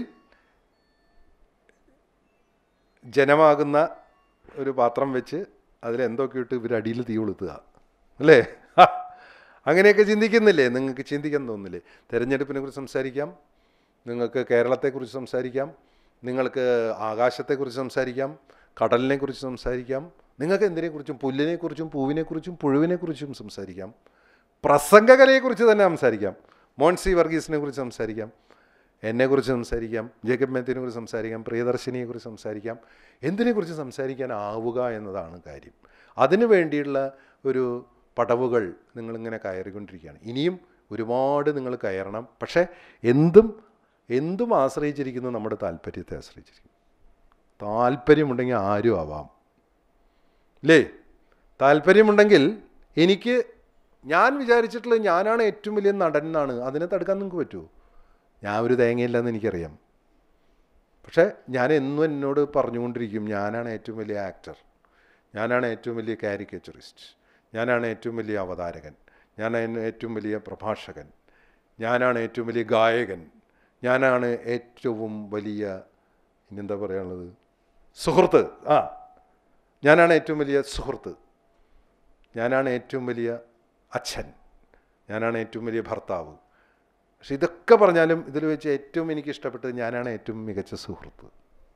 ജനമാകുന്ന ഒരു പാത്രം വെച്ച് അതിലെന്തൊക്കെ ഇട്ട് ഇവർ അടിയിൽ തീ കൊളുത്തുക അല്ലേ? അങ്ങനെയൊക്കെ ചിന്തിക്കുന്നില്ലേ? നിങ്ങൾക്ക് ചിന്തിക്കാൻ തോന്നുന്നില്ലേ? തെരഞ്ഞെടുപ്പിനെ കുറിച്ച് സംസാരിക്കാം, നിങ്ങൾക്ക് കേരളത്തെക്കുറിച്ച് സംസാരിക്കാം, നിങ്ങൾക്ക് ആകാശത്തെക്കുറിച്ച് സംസാരിക്കാം, കടലിനെക്കുറിച്ച് സംസാരിക്കാം, നിങ്ങൾക്ക് എന്തിനെക്കുറിച്ചും, പുല്ലിനെക്കുറിച്ചും പൂവിനെക്കുറിച്ചും പുഴുവിനെക്കുറിച്ചും സംസാരിക്കാം. പ്രസംഗകലയെക്കുറിച്ച് തന്നെ സംസാരിക്കാം. മോൻസി വർഗീസിനെ കുറിച്ച് സംസാരിക്കാം, എന്നെക്കുറിച്ച് സംസാരിക്കാം, ജേക്കബ് മാത്യുവിനെ കുറിച്ച് സംസാരിക്കാം, പ്രിയദർശിനിയെക്കുറിച്ച് സംസാരിക്കാം. എന്തിനെക്കുറിച്ച് സംസാരിക്കാനാവുക എന്നതാണ് കാര്യം. അതിനു വേണ്ടിയുള്ള ഒരു പടവുകൾ നിങ്ങളിങ്ങനെ കയറിക്കൊണ്ടിരിക്കുകയാണ്. ഇനിയും ഒരുപാട് നിങ്ങൾ കയറണം. പക്ഷേ എന്തും എന്തും ആശ്രയിച്ചിരിക്കുന്നത് നമ്മുടെ താല്പര്യത്തെ ആശ്രയിച്ചിരിക്കും. താല്പര്യമുണ്ടെങ്കിൽ ആരും ആവാം അല്ലേ? താല്പര്യമുണ്ടെങ്കിൽ എനിക്ക്, ഞാൻ വിചാരിച്ചിട്ടുള്ളത് ഞാനാണ് ഏറ്റവും വലിയ നടൻ എന്നാണ്. അതിനെ തടുക്കാൻ നിങ്ങൾക്ക് പറ്റുമോ? ഞാൻ ഒരു തേങ്ങയില്ലെന്ന് എനിക്കറിയാം. പക്ഷേ ഞാൻ എന്നും എന്നോട് പറഞ്ഞുകൊണ്ടിരിക്കും, ഞാനാണ് ഏറ്റവും വലിയ ആക്ടർ, ഞാനാണ് ഏറ്റവും വലിയ കാരിക്കേച്ചറിസ്റ്റ്, ഞാനാണ് ഏറ്റവും വലിയ അവതാരകൻ, ഞാനാണ് ഏറ്റവും വലിയ പ്രഭാഷകൻ, ഞാനാണ് ഏറ്റവും വലിയ ഗായകൻ, ഞാനാണ് ഏറ്റവും വലിയ, ഇനിയെന്താ പറയാനുള്ളത്, സുഹൃത്ത്. ആ ഞാനാണ് ഏറ്റവും വലിയ സുഹൃത്ത്, ഞാനാണ് ഏറ്റവും വലിയ അച്ഛൻ, ഞാനാണ് ഏറ്റവും വലിയ ഭർത്താവ്. പക്ഷെ ഇതൊക്കെ പറഞ്ഞാലും ഇതിൽ വെച്ച് ഏറ്റവും എനിക്ക് ഇഷ്ടപ്പെട്ടത് ഞാനാണ് ഏറ്റവും മികച്ച സുഹൃത്ത്.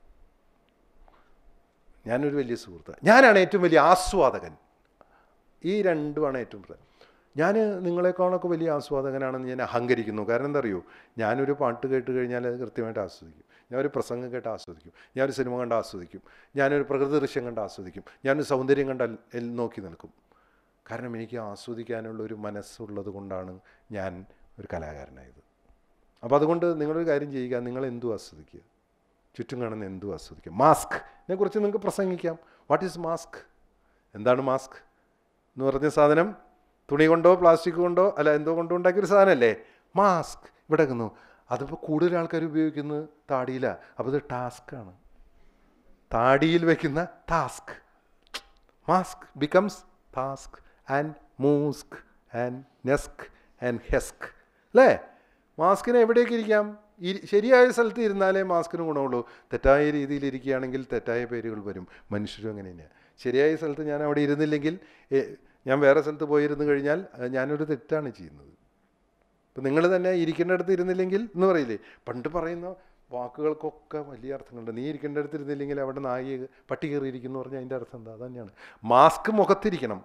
ഞാനൊരു വലിയ സുഹൃത്ത്, ഞാനാണ് ഏറ്റവും വലിയ ആസ്വാദകൻ. ഈ രണ്ടുമാണ് ഏറ്റവും പ്രധാനം. ഞാൻ നിങ്ങളെക്കാളൊക്കെ വലിയ ആസ്വാദകനാണെന്ന് ഞാൻ അഹങ്കരിക്കുന്നു. കാരണം എന്താ അറിയോ, ഞാനൊരു പാട്ട് കേട്ട് കഴിഞ്ഞാൽ അത് കൃത്യമായിട്ട് ആസ്വദിക്കും. ഞാനൊരു പ്രസംഗം കേട്ട് ആസ്വദിക്കും. ഞാനൊരു സിനിമ കണ്ട് ആസ്വദിക്കും. ഞാനൊരു പ്രകൃതി ദൃശ്യം കണ്ട് ആസ്വദിക്കും. ഞാനൊരു സൗന്ദര്യം കണ്ടാൽ നോക്കി നിൽക്കും. കാരണം എനിക്ക് ആസ്വദിക്കാനുള്ള ഒരു മനസ്സുള്ളത് കൊണ്ടാണ് ഞാൻ ഒരു കലാകാരനായത്. അപ്പോൾ അതുകൊണ്ട് നിങ്ങളൊരു കാര്യം ചെയ്യുക, നിങ്ങൾ എന്തും ആസ്വദിക്കുക, ചുറ്റും കാണുന്ന എന്തും ആസ്വദിക്കുക. മാസ്കിനെ കുറിച്ച് നിങ്ങൾക്ക് പ്രസംഗിക്കാം. What is mask? എന്താണ് മാസ്ക് എന്ന് പറഞ്ഞ സാധനം? തുണി കൊണ്ടോ പ്ലാസ്റ്റിക് കൊണ്ടോ അല്ല എന്തോ കൊണ്ടോ ഉണ്ടാക്കിയൊരു സാധനമല്ലേ മാസ്ക്. ഇവിടെ നിന്നു അതിപ്പോൾ കൂടുതൽ ആൾക്കാർ ഉപയോഗിക്കുന്നത് താടിയിലാണ്. അപ്പോൾ ഇത് ടാസ്ക്കാണ്, താടിയിൽ വയ്ക്കുന്ന task. Mask becomes task and musk and നെസ്ക് ആൻഡ് ഹെസ്ക് അല്ലേ? മാസ്കിന് എവിടേക്ക് ഇരിക്കാം? ഈ ശരിയായ സ്ഥലത്ത് ഇരുന്നാലേ മാസ്കിന് ഗുണമുള്ളൂ. തെറ്റായ രീതിയിൽ ഇരിക്കുകയാണെങ്കിൽ തെറ്റായ പേരുകൾ വരും. മനുഷ്യരും അങ്ങനെ തന്നെയാണ്. ശരിയായ സ്ഥലത്ത് ഞാൻ അവിടെ ഇരുന്നില്ലെങ്കിൽ, ഞാൻ വേറെ സ്ഥലത്ത് പോയിരുന്നു കഴിഞ്ഞാൽ ഞാനൊരു തെറ്റാണ് ചെയ്യുന്നത്. ഇപ്പം നിങ്ങൾ തന്നെ ഇരിക്കേണ്ടടുത്ത് ഇരുന്നില്ലെങ്കിൽ എന്ന് പറയില്ലേ, പണ്ട് പറയുന്ന വാക്കുകൾക്കൊക്കെ വലിയ അർത്ഥങ്ങളുണ്ട്. നീ ഇരിക്കേണ്ടടുത്ത് ഇരുന്നില്ലെങ്കിൽ അവിടെ നായി പട്ടി കയറിയിരിക്കുന്നു പറഞ്ഞാൽ അതിൻ്റെ അർത്ഥം എന്താ? അത് തന്നെയാണ്. മാസ്ക് മുഖത്തിരിക്കണം.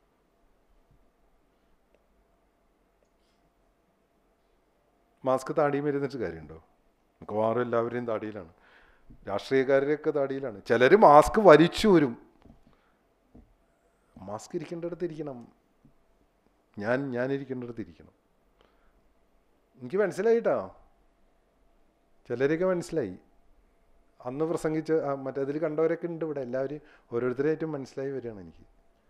മാസ്ക് താടിയും ഇരുന്നിട്ട് കാര്യമുണ്ടോ? മിക്കവാറും എല്ലാവരെയും താടിയിലാണ്. രാഷ്ട്രീയക്കാരുടെയൊക്കെ താടിയിലാണ്. ചിലർ മാസ്ക് വലിച്ചു വരും. മാസ്ക് ഇരിക്കേണ്ടടുത്ത് ഇരിക്കണം. ഞാൻ ഞാൻ ഇരിക്കേണ്ടടുത്ത് ഇരിക്കണം. എനിക്ക് മനസ്സിലായിട്ടോ, ചിലരൊക്കെ മനസ്സിലായി. അന്ന് പ്രസംഗിച്ച് മറ്റേതിൽ കണ്ടവരൊക്കെ ഉണ്ട് ഇവിടെ. എല്ലാവരും ഓരോരുത്തരായിട്ടും മനസ്സിലായി വരികയാണ് എനിക്ക്.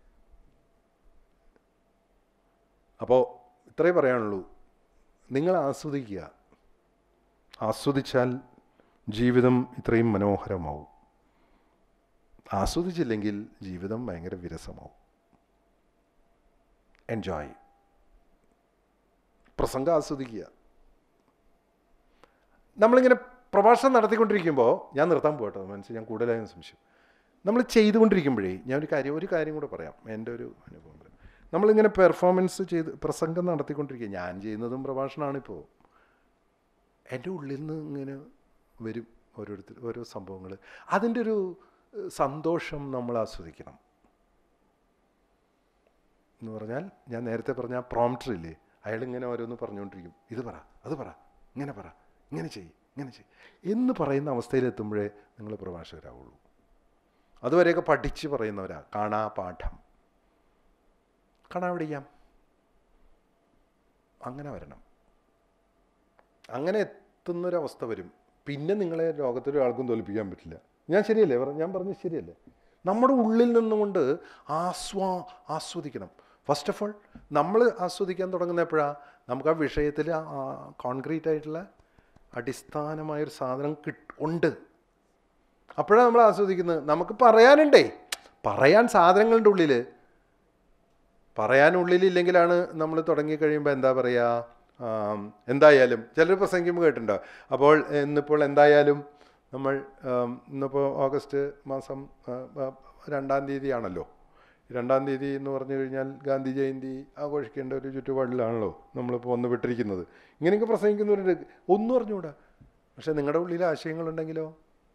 അപ്പോൾ ഇത്രേ പറയാനുള്ളൂ. നിങ്ങൾ ആസ്വദിക്കുക. ആസ്വദിച്ചാൽ ജീവിതം ഇത്രയും മനോഹരമാവും. ആസ്വദിച്ചില്ലെങ്കിൽ ജീവിതം ഭയങ്കര വിരസമാവും. എൻജോയ്. പ്രസംഗം ആസ്വദിക്കുക. നമ്മളിങ്ങനെ പ്രഭാഷണം നടത്തിക്കൊണ്ടിരിക്കുമ്പോൾ, ഞാൻ നിർത്താൻ പോകട്ടോ മനസ്സിൽ ഞാൻ കൂടുതലായും സംശയം. നമ്മൾ ചെയ്തുകൊണ്ടിരിക്കുമ്പോഴേ ഞാൻ ഒരു കാര്യം ഒരു കാര്യം കൂടെ പറയാം. എൻ്റെ ഒരു അനുഭവം. നമ്മളിങ്ങനെ പെർഫോമൻസ് ചെയ്ത് പ്രസംഗം നടത്തിക്കൊണ്ടിരിക്കുക, ഞാൻ ചെയ്യുന്നതും പ്രഭാഷണമാണിപ്പോൾ. എൻ്റെ ഉള്ളിൽ നിന്ന് ഇങ്ങനെ വരും ഓരോരുത്തർ ഓരോ സംഭവങ്ങൾ. അതിൻ്റെ ഒരു സന്തോഷം നമ്മൾ ആസ്വദിക്കണം. എന്ന് പറഞ്ഞാൽ ഞാൻ നേരത്തെ പറഞ്ഞ ആ പ്രോംപ്റ്ററില്ലേ, അയാൾ ഇങ്ങനെ ഓരോന്ന് പറഞ്ഞുകൊണ്ടിരിക്കും. ഇത് പറ, അത് പറ, ഇങ്ങനെ പറ, ഇങ്ങനെ ചെയ്യ്, ഇങ്ങനെ ചെയ്യ് എന്ന് പറയുന്ന അവസ്ഥയിലെത്തുമ്പോഴേ നിങ്ങൾ പ്രഭാഷകരാവുള്ളൂ. അതുവരെയൊക്കെ പഠിച്ച് പറയുന്നവരാ. കാണാ പാഠം, കാണാൻ പഠിക്കാം. അങ്ങനെ വരണം. അങ്ങനെ എത്തുന്നൊരവസ്ഥ വരും. പിന്നെ നിങ്ങളെ ലോകത്തൊരാൾക്കും തോൽപ്പിക്കാൻ പറ്റില്ല. ഞാൻ ശരിയല്ലേ? ഞാൻ പറഞ്ഞത് ശരിയല്ലേ? നമ്മുടെ ഉള്ളിൽ നിന്നുകൊണ്ട് ആസ്വാ ആസ്വദിക്കണം. ഫസ്റ്റ് ഓഫ് ഓൾ നമ്മൾ ആസ്വദിക്കാൻ തുടങ്ങുന്ന എപ്പോഴാണ്? നമുക്ക് ആ വിഷയത്തിൽ കോൺക്രീറ്റ് ആയിട്ടുള്ള അടിസ്ഥാനമായൊരു സാധനം കിട്ട് ഉണ്ട്. അപ്പോഴാണ് നമ്മൾ ആസ്വദിക്കുന്നത്. നമുക്ക് പറയാനുണ്ടേ, പറയാൻ സാധനങ്ങളുടെ ഉള്ളിൽ. പറയാനുള്ളിലില്ലെങ്കിലാണ് നമ്മൾ തുടങ്ങിക്കഴിയുമ്പോൾ എന്താ പറയുക, എന്തായാലും ചിലർ പ്രസംഗിക്കുമ്പോൾ കേട്ടിട്ടുണ്ടോ. അപ്പോൾ ഇന്നിപ്പോൾ എന്തായാലും നമ്മൾ ഇന്നിപ്പോൾ ഓഗസ്റ്റ് മാസം രണ്ടാം തീയതിയാണല്ലോ. രണ്ടാം തീയതി എന്ന് പറഞ്ഞു കഴിഞ്ഞാൽ ഗാന്ധി ജയന്തി ആഘോഷിക്കേണ്ട ഒരു ചുറ്റുപാടിലാണല്ലോ നമ്മളിപ്പോൾ വന്ന് വിട്ടിരിക്കുന്നത്. ഇങ്ങനെയൊക്കെ പ്രസംഗിക്കുന്നവരുണ്ട്. ഒന്നും അറിഞ്ഞുകൂടാ. പക്ഷെ നിങ്ങളുടെ ഉള്ളിൽ ആശയങ്ങളുണ്ടെങ്കിലോ,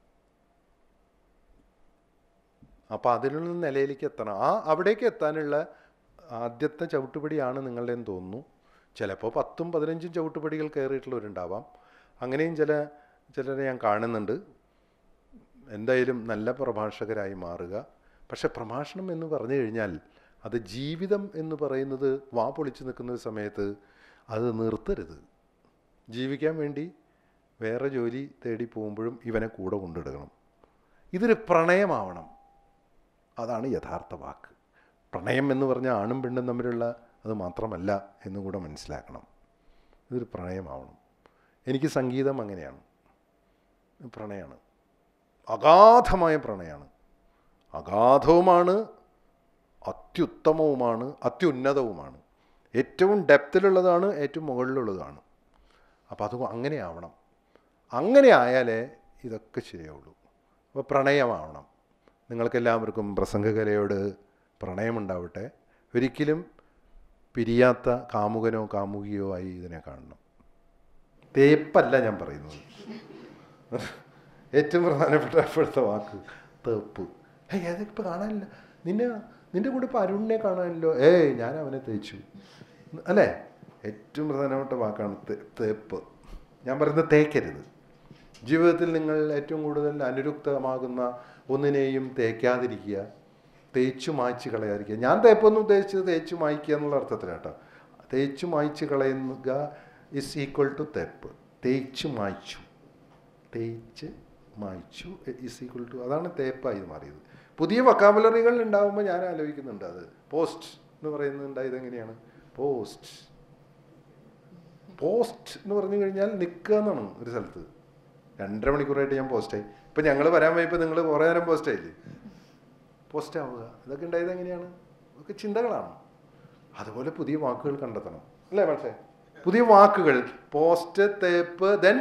അപ്പോൾ അതിലുള്ള നിലയിലേക്ക് എത്തണം. ആ അവിടേക്ക് എത്താനുള്ള ആദ്യത്തെ ചവിട്ടുപടിയാണ് നിങ്ങളുടെ എന്ന് തോന്നുന്നു. ചിലപ്പോൾ പത്തും പതിനഞ്ചും ചവിട്ടുപടികൾ കയറിയിട്ടുള്ളവരുണ്ടാവാം. അങ്ങനെയും ചില ചിലരെ ഞാൻ കാണുന്നുണ്ട്. എന്തായാലും നല്ല പ്രഭാഷകരായി മാറുക. പക്ഷെ പ്രഭാഷണം എന്ന് പറഞ്ഞു കഴിഞ്ഞാൽ അത് ജീവിതം എന്ന് പറയുന്നത് വാ പൊളിച്ച് നിൽക്കുന്ന ഒരു സമയത്ത് അത് നിർത്തരുത്. ജീവിക്കാൻ വേണ്ടി വേറെ ജോലി തേടി പോകുമ്പോഴും ഇവനെ കൂടെ കൊണ്ടിടണം. ഇതൊരു പ്രണയമാവണം. അതാണ് യഥാർത്ഥ വാക്ക്. പ്രണയം എന്ന് പറഞ്ഞാൽ ആണും പെണ്ണും തമ്മിലുള്ള അത് മാത്രമല്ല എന്നും കൂടെ മനസ്സിലാക്കണം. ഇതൊരു പ്രണയമാവണം. എനിക്ക് സംഗീതം അങ്ങനെയാണ്. പ്രണയമാണ്, അഗാധമായ പ്രണയമാണ്. അഗാധവുമാണ്, അത്യുത്തമവുമാണ്, അത്യുന്നതവുമാണ്. ഏറ്റവും ഡെപ്തിലുള്ളതാണ്, ഏറ്റവും മുകളിലുള്ളതാണ്. അപ്പോൾ അത് അങ്ങനെ ആവണം. അങ്ങനെ ആയാലേ ഇതൊക്കെ ശരിയാവുള്ളൂ. അപ്പോൾ പ്രണയമാവണം. നിങ്ങൾക്കെല്ലാവർക്കും പ്രസംഗകലയോട് പ്രണയമുണ്ടാവട്ടെ. ഒരിക്കലും പിരിയാത്ത കാമുകനോ കാമുകിയോ ആയി ഇതിനെ കാണണം. തേപ്പല്ല ഞാൻ പറയുന്നത്. ഏറ്റവും പ്രധാനപ്പെട്ട ഇപ്പോഴത്തെ വാക്ക് തേപ്പ്. ഏയ് അതിപ്പോൾ കാണാനില്ല, നിന്നെ നിൻ്റെ കൂടെ ഇപ്പോൾ അരുണിനെ കാണാനില്ലോ, ഏയ് ഞാൻ അവനെ തേച്ചു അല്ലേ. ഏറ്റവും പ്രധാനപ്പെട്ട വാക്കാണ് തേപ്പ്. ഞാൻ പറയുന്നത് തേക്കരുത്. ജീവിതത്തിൽ നിങ്ങൾ ഏറ്റവും കൂടുതൽ അനുരുക്തമാകുന്ന ഒന്നിനെയും തേക്കാതിരിക്കുക, തേച്ചു മായ്ച്ച് കളയാതിരിക്കുക. ഞാൻ തേപ്പൊന്നും ഉദ്ദേശിച്ചത് തേച്ചു മായ്ക്കുക എന്നുള്ള അർത്ഥത്തിലാട്ടോ. തേച്ചു മായ്ച്ച് കളയുക ഇസ് ഈക്വൽ ടു തേപ്പ്. തേച്ചു മായ്ച്ചു, തേച്ച് മായ്ച്ചു ഇസ് ഈക്വൽ ടു, അതാണ് തേപ്പായി മാറിയത്. പുതിയ വൊക്കാബുലറികൾ ഉണ്ടാകുമ്പോൾ ഞാൻ ആലോചിക്കുന്നുണ്ട്, അത് പോസ്റ്റ് എന്ന് പറയുന്നുണ്ടായത് എങ്ങനെയാണ്? പോസ്റ്റ് പോസ്റ്റ് എന്ന് പറഞ്ഞു കഴിഞ്ഞാൽ നിൽക്കുക എന്നാണ് ഒരു സ്ഥലത്ത്. രണ്ടര മണിക്കൂറായിട്ട് ഞാൻ പോസ്റ്റായി. ഇപ്പം ഞങ്ങൾ വരാൻ പോയപ്പോൾ നിങ്ങൾ കുറേ നേരം പോസ്റ്റായില്ലേ? പോസ്റ്റ് ആവുക, ഇതൊക്കെ ഉണ്ടായത് എങ്ങനെയാണ്? ഇതൊക്കെ ചിന്തകളാണ്. അതുപോലെ പുതിയ വാക്കുകൾ കണ്ടെത്തണം അല്ലേ? പക്ഷേ പുതിയ വാക്കുകൾ, പോസ്റ്റ്, തേപ്പ്, ദെൻ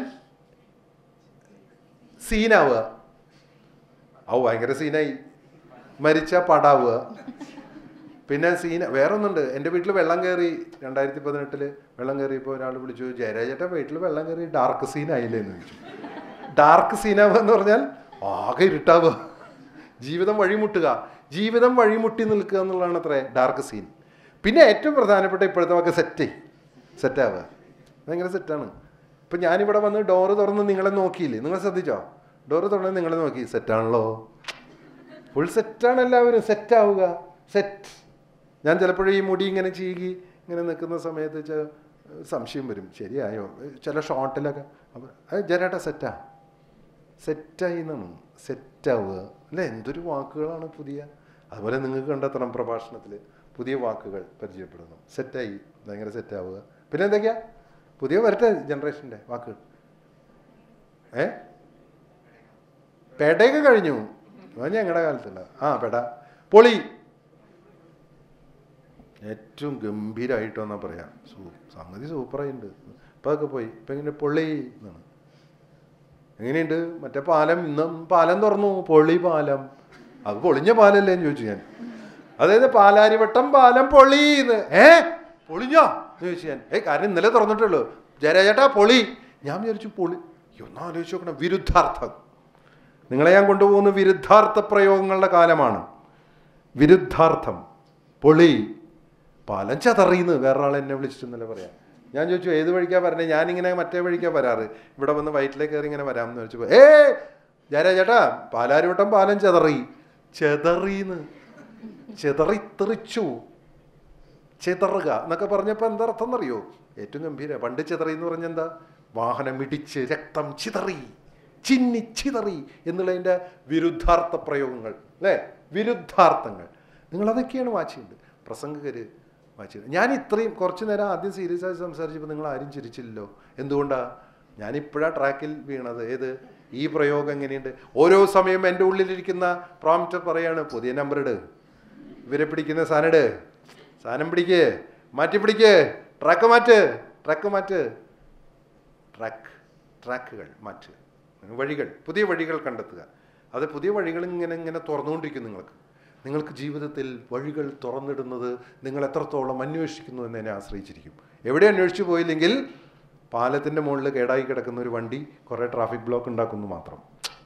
സീനാവുക. ഔ ഭയങ്കര സീനായി. മരിച്ച പടാവുക. പിന്നെ സീന വേറെ ഒന്നുണ്ട്. എൻ്റെ വീട്ടിൽ വെള്ളം കയറി രണ്ടായിരത്തി പതിനെട്ടില് വെള്ളം കയറിയപ്പോൾ ഒരാൾ വിളിച്ചു, ജയരാജേട്ടാ വീട്ടിൽ വെള്ളം കയറി ഡാർക്ക് സീൻ ആയില്ലേ എന്ന് ചോദിച്ചു. ഡാർക്ക് സീനാവുക എന്ന് പറഞ്ഞാൽ ആകെ ഇരുട്ടാവുക, ജീവിതം വഴിമുട്ടുക, ജീവിതം വഴിമുട്ടി നിൽക്കുക എന്നുള്ളതാണ് അത്രേ ഡാർക്ക് സീൻ. പിന്നെ ഏറ്റവും പ്രധാനപ്പെട്ട ഇപ്പോഴത്തെ വാക്ക് സെറ്റ്, സെറ്റാവുക. ഭയങ്കര സെറ്റാണ്. ഇപ്പം ഞാനിവിടെ വന്ന് ഡോറ് തുറന്ന് നിങ്ങളെ നോക്കിയില്ലേ? നിങ്ങൾ ശ്രദ്ധിച്ചോ? ഡോറ് തുറന്ന് നിങ്ങളെ നോക്കി, സെറ്റാണല്ലോ, ഫുൾ സെറ്റാണ് എല്ലാവരും. സെറ്റാവുക, സെറ്റ്. ഞാൻ ചിലപ്പോഴും ഈ മുടി ഇങ്ങനെ ചീകി ഇങ്ങനെ നിൽക്കുന്ന സമയത്ത് സംശയം വരും, ശരിയായോ ചില ഷോട്ടിലൊക്കെ. അപ്പം അത് ജരാട്ടാ സെറ്റാ, സെറ്റായി എന്നാണ്, സെറ്റാവുക അല്ലേ? എന്തൊരു വാക്കുകളാണ് പുതിയ. അതുപോലെ നിങ്ങൾക്ക് കണ്ടെത്തണം പ്രഭാഷണത്തിൽ പുതിയ വാക്കുകൾ പരിചയപ്പെടണം. സെറ്റായി, ഭയങ്കര സെറ്റാവുക. പിന്നെ എന്തൊക്കെയാ പുതിയ വരട്ടെ ജനറേഷൻ്റെ വാക്കുകൾ? ഏ പെടയൊക്കെ കഴിഞ്ഞു, അത് ഞങ്ങളുടെ കാലത്തല്ല. ആ പെട, പൊളി, ഏറ്റവും ഗംഭീരമായിട്ടോ എന്നാ പറയാം. സൂ സംഗതി സൂപ്പറായിട്ടുണ്ട്. ഇപ്പം അതൊക്കെ പോയി. ഇപ്പം ഇങ്ങനെ പൊള്ളി എന്നാണ്. എങ്ങനെയുണ്ട് മറ്റേ പാലം? ഇന്നും പാലം തുറന്നു, പൊള്ളി പാലം. അത് പൊളിഞ്ഞ പാലല്ലേ എന്ന് ചോദിച്ചു ഞാൻ. അതായത് പാലാരിവട്ടം പാലം പൊളിന്ന്. ഏ പൊളിഞ്ഞോ എന്ന് ചോദിച്ചു ഞാൻ. ഏയ് കാരണം ഇന്നലെ തുറന്നിട്ടുള്ളൂ. ജയരാജേട്ടാ പൊളി. ഞാൻ വിചാരിച്ചു പൊളി. ഒന്നും ആലോചിച്ച് നോക്കണം. വിരുദ്ധാർത്ഥം. നിങ്ങളെ ഞാൻ കൊണ്ടുപോകുന്ന വിരുദ്ധാർത്ഥ പ്രയോഗങ്ങളുടെ കാലമാണ്. വിരുദ്ധാർത്ഥം. പൊളി, പാലം ചതറിയെന്ന് വേറൊരാൾ എന്നെ വിളിച്ചിട്ടെന്നല്ലേ പറയാം. ഞാൻ ചോദിച്ചു ഏത് വഴിക്കാണ് വരണേ? ഞാനിങ്ങനെ മറ്റേ വഴിക്കാണ് വരാറ്. ഇവിടെ വന്ന് വയറ്റിലേക്ക് കയറി ഇങ്ങനെ വരാമെന്ന് ചോദിച്ചു. ഏ ജയരാജേട്ടാ പാലാരിവട്ടം പാലം ചെതറി. ചെതറിന്ന്, ചെതറിത്തെറിച്ചു, ചെതറുക എന്നൊക്കെ പറഞ്ഞപ്പോൾ എന്താ അർത്ഥം എന്നറിയോ? ഏറ്റവും ഗംഭീര. പണ്ട് ചെതറി എന്ന് പറഞ്ഞാൽ എന്താ? വാഹനം ഇടിച്ച് രക്തം ചിതറി, ചിന്നി ചിതറി എന്നുള്ളതിൻ്റെ വിരുദ്ധാർത്ഥ പ്രയോഗങ്ങൾ അല്ലേ? വിരുദ്ധാർത്ഥങ്ങൾ. നിങ്ങളതൊക്കെയാണ് വായിച്ചിട്ടുണ്ട്. പ്രസംഗകര് വായിച്ചിട്ടുണ്ട്. ഞാൻ ഇത്രയും കുറച്ച് നേരം ആദ്യം സീരിയസ് ആയി സംസാരിച്ചപ്പോൾ നിങ്ങൾ ആരും ചിരിച്ചില്ലല്ലോ. എന്തുകൊണ്ടാണ്? ഞാനിപ്പോഴാണ് ട്രാക്കിൽ വീണത്. ഏത് ഈ പ്രയോഗം എങ്ങനെയുണ്ട്? ഓരോ സമയം എൻ്റെ ഉള്ളിലിരിക്കുന്ന പ്രോംപ്റ്റർ പറയാണ്, പുതിയ നമ്പർ ഇട്, ഇവരെ പിടിക്കുന്ന സാധനം ഇട്, സാധനം പിടിക്ക്, മാറ്റി പിടിക്ക്, ട്രാക്ക് മാറ്റ്, ട്രാക്ക് മാറ്റ്, ട്രാക്ക് ട്രാക്കുകൾ മാറ്റ്, വഴികൾ, പുതിയ വഴികൾ കണ്ടെത്തുക. അത് പുതിയ വഴികൾ ഇങ്ങനെ ഇങ്ങനെ തുറന്നുകൊണ്ടിരിക്കും. നിങ്ങൾക്ക് നിങ്ങൾക്ക് ജീവിതത്തിൽ വഴികൾ തുറന്നിടുന്നത് നിങ്ങൾ എത്രത്തോളം അന്വേഷിക്കുന്നു എന്നതിനെ ആശ്രയിച്ചിരിക്കും. എവിടെ അന്വേഷിച്ചു പോയില്ലെങ്കിൽ പാലത്തിൻ്റെ മുകളിൽ കേടായി കിടക്കുന്ന ഒരു വണ്ടി കുറേ ട്രാഫിക് ബ്ലോക്ക് ഉണ്ടാക്കുന്നു മാത്രം.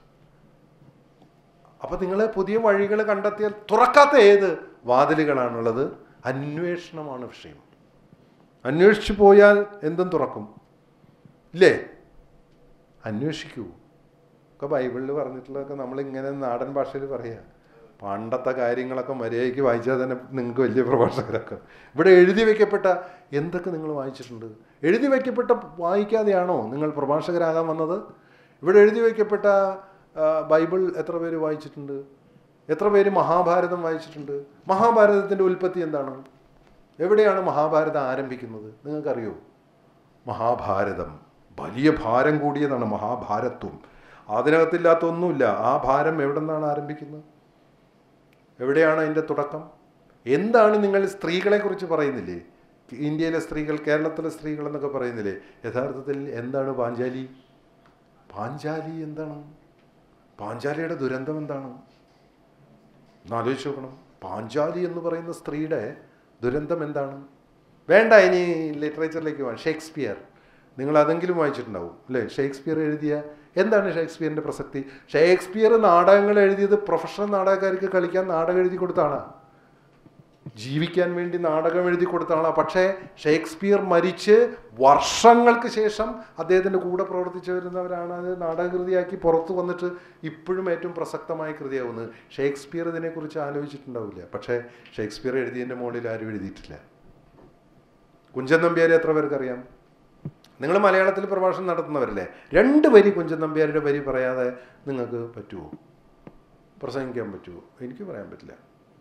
അപ്പം നിങ്ങൾ പുതിയ വഴികൾ കണ്ടെത്തിയാൽ തുറക്കാത്ത ഏത് വാതിലുകളാണുള്ളത്? അന്വേഷണമാണ് വിഷയം. അന്വേഷിച്ചു പോയാൽ എന്തും തുറക്കും ഇല്ലേ? അന്വേഷിക്കൂ. ഒക്കെ ബൈബിളിൽ പറഞ്ഞിട്ടുള്ളതൊക്കെ നമ്മളിങ്ങനെ നാടൻ ഭാഷയിൽ പറയുക. പണ്ടത്തെ കാര്യങ്ങളൊക്കെ മര്യാദയ്ക്ക് വായിച്ചാൽ തന്നെ നിങ്ങൾക്ക് വലിയ പ്രഭാഷകരൊക്കെ. ഇവിടെ എഴുതി വയ്ക്കപ്പെട്ട എന്തൊക്കെ നിങ്ങൾ വായിച്ചിട്ടുണ്ട്? എഴുതി വയ്ക്കപ്പെട്ട വായിക്കാതെയാണോ നിങ്ങൾ പ്രഭാഷകരാകാൻ വന്നത്? ഇവിടെ എഴുതി വയ്ക്കപ്പെട്ട ബൈബിൾ എത്ര പേര് വായിച്ചിട്ടുണ്ട്? എത്ര പേര് മഹാഭാരതം വായിച്ചിട്ടുണ്ട്? മഹാഭാരതത്തിൻ്റെ ഉൽപ്പത്തി എന്താണ്? എവിടെയാണ് മഹാഭാരതം ആരംഭിക്കുന്നത്? നിങ്ങൾക്കറിയോ? മഹാഭാരതം വലിയ ഭാരം കൂടിയതാണ്. മഹാഭാരത്വം അതിനകത്തില്ലാത്ത ഒന്നുമില്ല. ആ ഭാരം എവിടെ നിന്നാണ് ആരംഭിക്കുന്നത്? എവിടെയാണ് അതിൻ്റെ തുടക്കം? എന്താണ് നിങ്ങൾ സ്ത്രീകളെക്കുറിച്ച് പറയുന്നില്ലേ? ഇന്ത്യയിലെ സ്ത്രീകൾ, കേരളത്തിലെ സ്ത്രീകൾ എന്നൊക്കെ പറയുന്നില്ലേ? യഥാർത്ഥത്തിൽ എന്താണ് പാഞ്ചാലി? പാഞ്ചാലി എന്താണ്? പാഞ്ചാലിയുടെ ദുരന്തം എന്താണ്? എന്നാലോചിച്ച് നോക്കണം. പാഞ്ചാലി എന്ന് പറയുന്ന സ്ത്രീയുടെ ദുരന്തം എന്താണ്? വേണ്ട ഇനി ലിറ്ററേച്ചറിലേക്ക് പോകാം. ഷേക്സ്പിയർ നിങ്ങൾ അതെങ്കിലും വായിച്ചിട്ടുണ്ടാവും അല്ലേ? ഷേക്സ്പിയർ എഴുതിയ എന്താണ് ഷേക്സ്പിയറിൻ്റെ പ്രസക്തി? ഷേക്സ്പിയർ നാടകങ്ങൾ എഴുതിയത് പ്രൊഫഷണൽ നാടകക്കാർക്ക് കളിക്കാൻ നാടകം എഴുതി കൊടുത്താണ്, ജീവിക്കാൻ വേണ്ടി നാടകം എഴുതി കൊടുത്താണ്. പക്ഷേ ഷേക്സ്പിയർ മരിച്ച് വർഷങ്ങൾക്ക് ശേഷം അദ്ദേഹത്തിൻ്റെ കൂടെ പ്രവർത്തിച്ചു വരുന്നവരാണ് അത് നാടകകൃതിയാക്കി പുറത്തു വന്നിട്ട് ഇപ്പോഴും ഏറ്റവും പ്രസക്തമായ കൃതിയാവുന്നത്. ഷേക്സ്പിയർ ഇതിനെക്കുറിച്ച് ആലോചിച്ചിട്ടുണ്ടാവില്ല. പക്ഷേ ഷേക്സ്പിയർ എഴുതിയതിൻ്റെ മുകളിൽ ആരും എഴുതിയിട്ടില്ല. കുഞ്ചൻ നമ്പ്യാരെ എത്ര പേർക്കറിയാം? നിങ്ങൾ മലയാളത്തിൽ പ്രഭാഷണം നടത്തുന്നവരല്ലേ? രണ്ട് വരി കുഞ്ചൻ നമ്പ്യാരുടെ വരി പറയാതെ നിങ്ങൾക്ക് പറ്റുമോ? പ്രസംഗിക്കാൻ പറ്റുമോ? എനിക്ക് പറയാൻ പറ്റില്ല.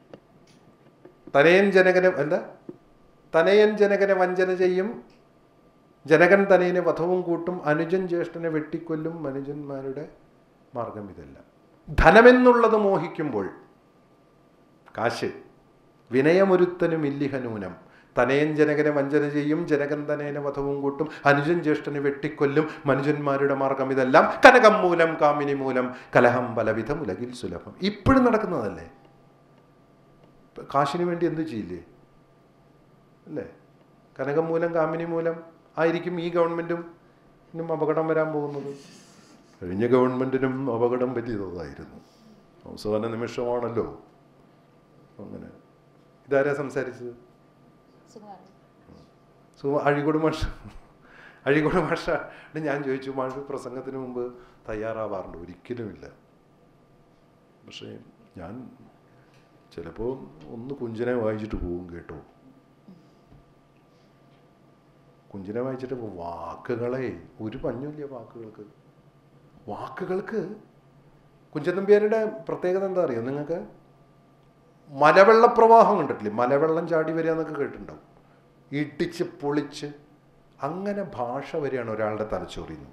തനയൻ ജനകനെ എന്താ തനയൻ ജനകനെ വഞ്ചന ചെയ്യും, ജനകൻ തനയനെ വധവും കൂട്ടും, അനുജൻ ജ്യേഷ്ഠനെ വെട്ടിക്കൊല്ലും, മനുജന്മാരുടെ മാർഗം ഇതല്ല. ധനമെന്നുള്ളത് മോഹിക്കുമ്പോൾ കാശ് വിനയമൊരുത്തനും ഇല്ലിഹനൂനം, തനയൻ ജനകനെ വഞ്ചന ചെയ്യും, ജനകൻ തനയനെ വധവും കൂട്ടും, അനുജൻ ജ്യേഷ്ഠനെ വെട്ടിക്കൊല്ലും, മനുജന്മാരുടെ മാർഗം ഇതെല്ലാം, കനകം മൂലം കാമിനി മൂലം കലഹം പലവിധം ഉലകിൽ സുലഭം. ഇപ്പോഴും നടക്കുന്നതല്ലേ? കാശിന് വേണ്ടി എന്ത് ചെയ്യില്ലേ അല്ലേ? കനകം മൂലം കാമിനി മൂലം ആയിരിക്കും ഈ ഗവൺമെൻറ്റും അപകടം വരാൻ പോകുന്നത്. കഴിഞ്ഞ ഗവൺമെൻറ്റിനും അപകടം പറ്റിയതായിരുന്നു. അവസാന നിമിഷമാണല്ലോ അങ്ങനെ. ഇതാരാ സംസാരിച്ചത്? സു അഴീക്കോട് മാഷ അഴീക്കോട് മാഷ ഞാൻ ചോദിച്ചു, മാഷ് പ്രസംഗത്തിന് മുമ്പ് തയ്യാറാവാറുണ്ട്? ഒരിക്കലുമില്ല. പക്ഷേ ഞാൻ ചിലപ്പോൾ ഒന്ന് കുഞ്ചനെ വായിച്ചിട്ട് പോകും കേട്ടോ. കുഞ്ചനെ വായിച്ചിട്ട് വാക്കുകളെ ഒരു പഞ്ഞമില്ല വാക്കുകൾക്ക്. വാക്കുകൾക്ക് കുഞ്ചൻ നമ്പ്യാരുടെ പ്രത്യേകത എന്താ അറിയോ നിങ്ങൾക്ക്? മലവെള്ളപ്രവാഹം കണ്ടിട്ടില്ലേ? മലവെള്ളം ചാടി വരിക എന്നൊക്കെ കേട്ടിട്ടുണ്ടാവും. ഇടിച്ച് പൊളിച്ച് അങ്ങനെ ഭാഷ വരികയാണ് ഒരാളുടെ തലച്ചോറിന്ന്.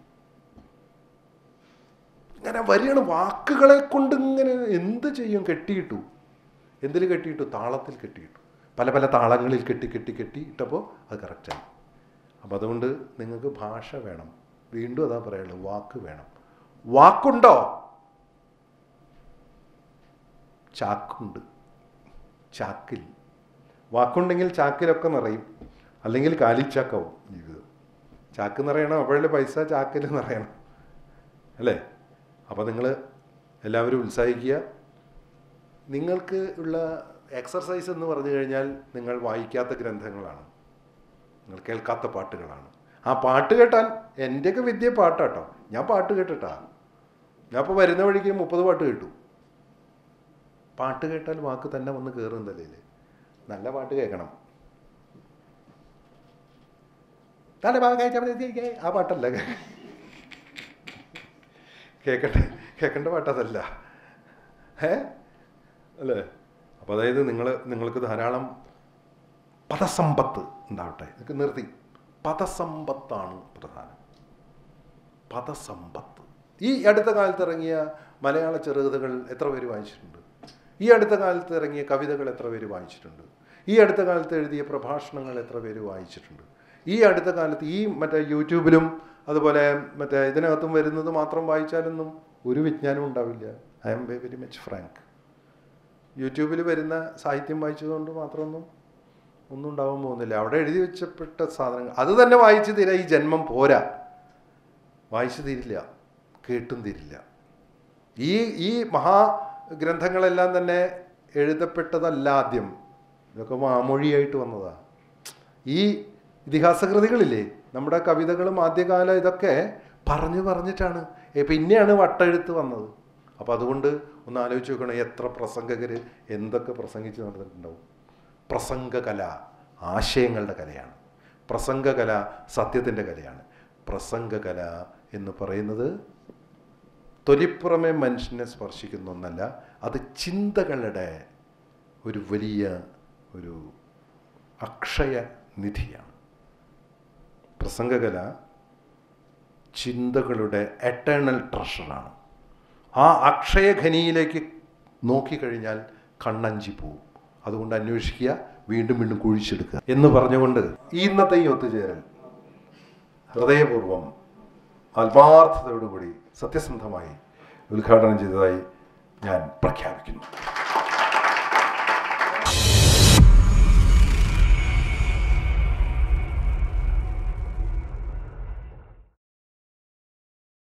ഇങ്ങനെ വരികയാണ് വാക്കുകളെ കൊണ്ട്. ഇങ്ങനെ എന്ത് ചെയ്യും? കെട്ടിയിട്ടു. എന്തിൽ കെട്ടിയിട്ടു? താളത്തിൽ കെട്ടിയിട്ടു. പല പല താളങ്ങളിൽ കെട്ടി കെട്ടി കെട്ടി ഇട്ടപ്പോൾ അത് കറക്റ്റായി. അപ്പം അതുകൊണ്ട് നിങ്ങൾക്ക് ഭാഷ വേണം. വീണ്ടും അതാ പറയുള്ളൂ, വാക്ക് വേണം. വാക്കുണ്ടോ? ചാക്കുണ്ട്. ചാക്കിൽ വാക്കുണ്ടെങ്കിൽ ചാക്കിലൊക്കെ നിറയും, അല്ലെങ്കിൽ കാലിച്ചാക്കാവും ജീവിതം. ചാക്ക് നിറയണം, അപ്പോഴല്ലേ പൈസ ചാക്കിൽ നിറയണം അല്ലേ? അപ്പോൾ നിങ്ങൾ എല്ലാവരും ഉത്സാഹിക്കുക. നിങ്ങൾക്ക് ഉള്ള എക്സർസൈസ് എന്ന് പറഞ്ഞു കഴിഞ്ഞാൽ നിങ്ങൾ വായിക്കാത്ത ഗ്രന്ഥങ്ങളാണ്, നിങ്ങൾ കേൾക്കാത്ത പാട്ടുകളാണ്. ആ പാട്ട് കേട്ടാൽ എൻ്റെയൊക്കെ വിദ്യ പാട്ടാട്ടോ. ഞാൻ പാട്ട് കേട്ടിട്ടാ. ഞാൻ ഇപ്പോൾ വരുന്ന വഴിക്ക് മുപ്പത് പാട്ട് കേട്ടു. പാട്ട് കേട്ടാൽ വാക്ക് തന്നെ വന്ന് കയറും തലയിൽ. നല്ല പാട്ട് കേൾക്കണം. നല്ല ആ പാട്ടല്ല കേൾക്കട്ടെ കേൾക്കേണ്ട പാട്ടതല്ല ഏ അല്ലേ? അപ്പോൾ അതായത് നിങ്ങൾ നിങ്ങൾക്ക് ധാരാളം പദസമ്പത്ത് ഉണ്ടാവട്ടെ. നിങ്ങൾക്ക് നിർത്തി. പദസമ്പത്താണ് പ്രധാനം. പദസമ്പത്ത്. ഈ അടുത്ത കാലത്ത് ഇറങ്ങിയ മലയാള ചെറുകഥകൾ എത്ര പേര് വായിച്ചിട്ടുണ്ട്? ഈ അടുത്ത കാലത്ത് ഇറങ്ങിയ കവിതകൾ എത്ര പേര് വായിച്ചിട്ടുണ്ട്? ഈ അടുത്ത കാലത്ത് എഴുതിയ പ്രഭാഷണങ്ങൾ എത്ര പേര് വായിച്ചിട്ടുണ്ട്? ഈ അടുത്ത കാലത്ത് ഈ മറ്റേ യൂട്യൂബിലും അതുപോലെ മറ്റേ ഇതിനകത്തും വരുന്നത് മാത്രം വായിച്ചാലൊന്നും ഒരു വിജ്ഞാനവും ഉണ്ടാവില്ല. I am very much frank. യൂട്യൂബിൽ വരുന്ന സാഹിത്യം വായിച്ചതുകൊണ്ട് മാത്രമൊന്നും ഒന്നും ഉണ്ടാവാൻ പോകുന്നില്ല. അവിടെ എഴുതി വെച്ചപ്പെട്ട സാധനങ്ങൾ അത് തന്നെ വായിച്ചു തീരാ ഈ ജന്മം പോരാ. വായിച്ചു തീരില്ല, കേട്ടും തീരില്ല. ഈ ഈ മഹാഗ്രന്ഥങ്ങളെല്ലാം തന്നെ എഴുതപ്പെട്ടതല്ല ആദ്യം. ഇതൊക്കെ മാമൊഴിയായിട്ട് വന്നതാണ്. ഈ ഇതിഹാസകൃതികളില്ലേ, നമ്മുടെ കവിതകളും ആദ്യകാലം ഇതൊക്കെ പറഞ്ഞു പറഞ്ഞിട്ടാണ് പിന്നെയാണ് വട്ടെഴുത്ത് വന്നത്. അപ്പോൾ അതുകൊണ്ട് ഒന്ന് ആലോചിച്ച് നോക്കണം, എത്ര പ്രസംഗകർ എന്തൊക്കെ പ്രസംഗിച്ച് നടന്നിട്ടുണ്ടാവും. പ്രസംഗകല ആശയങ്ങളുടെ കലയാണ്. പ്രസംഗകല സത്യത്തിൻ്റെ കലയാണ്. പ്രസംഗകല എന്ന് പറയുന്നത് തൊലിപ്പുറമെ മനുഷ്യനെ സ്പർശിക്കുന്ന ഒന്നല്ല, അത് ചിന്തകളുടെ ഒരു വലിയ ഒരു അക്ഷയ നിധിയാണ്. പ്രസംഗകല ചിന്തകളുടെ എറ്റേണൽ ട്രഷറാണ്. ആ അക്ഷയഖനിയിലേക്ക് നോക്കിക്കഴിഞ്ഞാൽ കണ്ണഞ്ചി പോവും. അതുകൊണ്ട് അന്വേഷിക്കുക, വീണ്ടും വീണ്ടും കുഴിച്ചെടുക്കുക എന്ന് പറഞ്ഞുകൊണ്ട് ഈ ഇന്നത്തെ ഈ ഒത്തുചേരൽ ഹൃദയപൂർവ്വം ആത്മാർത്ഥതയോടുകൂടി സത്യസന്ധമായി ഉദ്ഘാടനം ചെയ്തതായി ഞാൻ പ്രഖ്യാപിക്കുന്നു.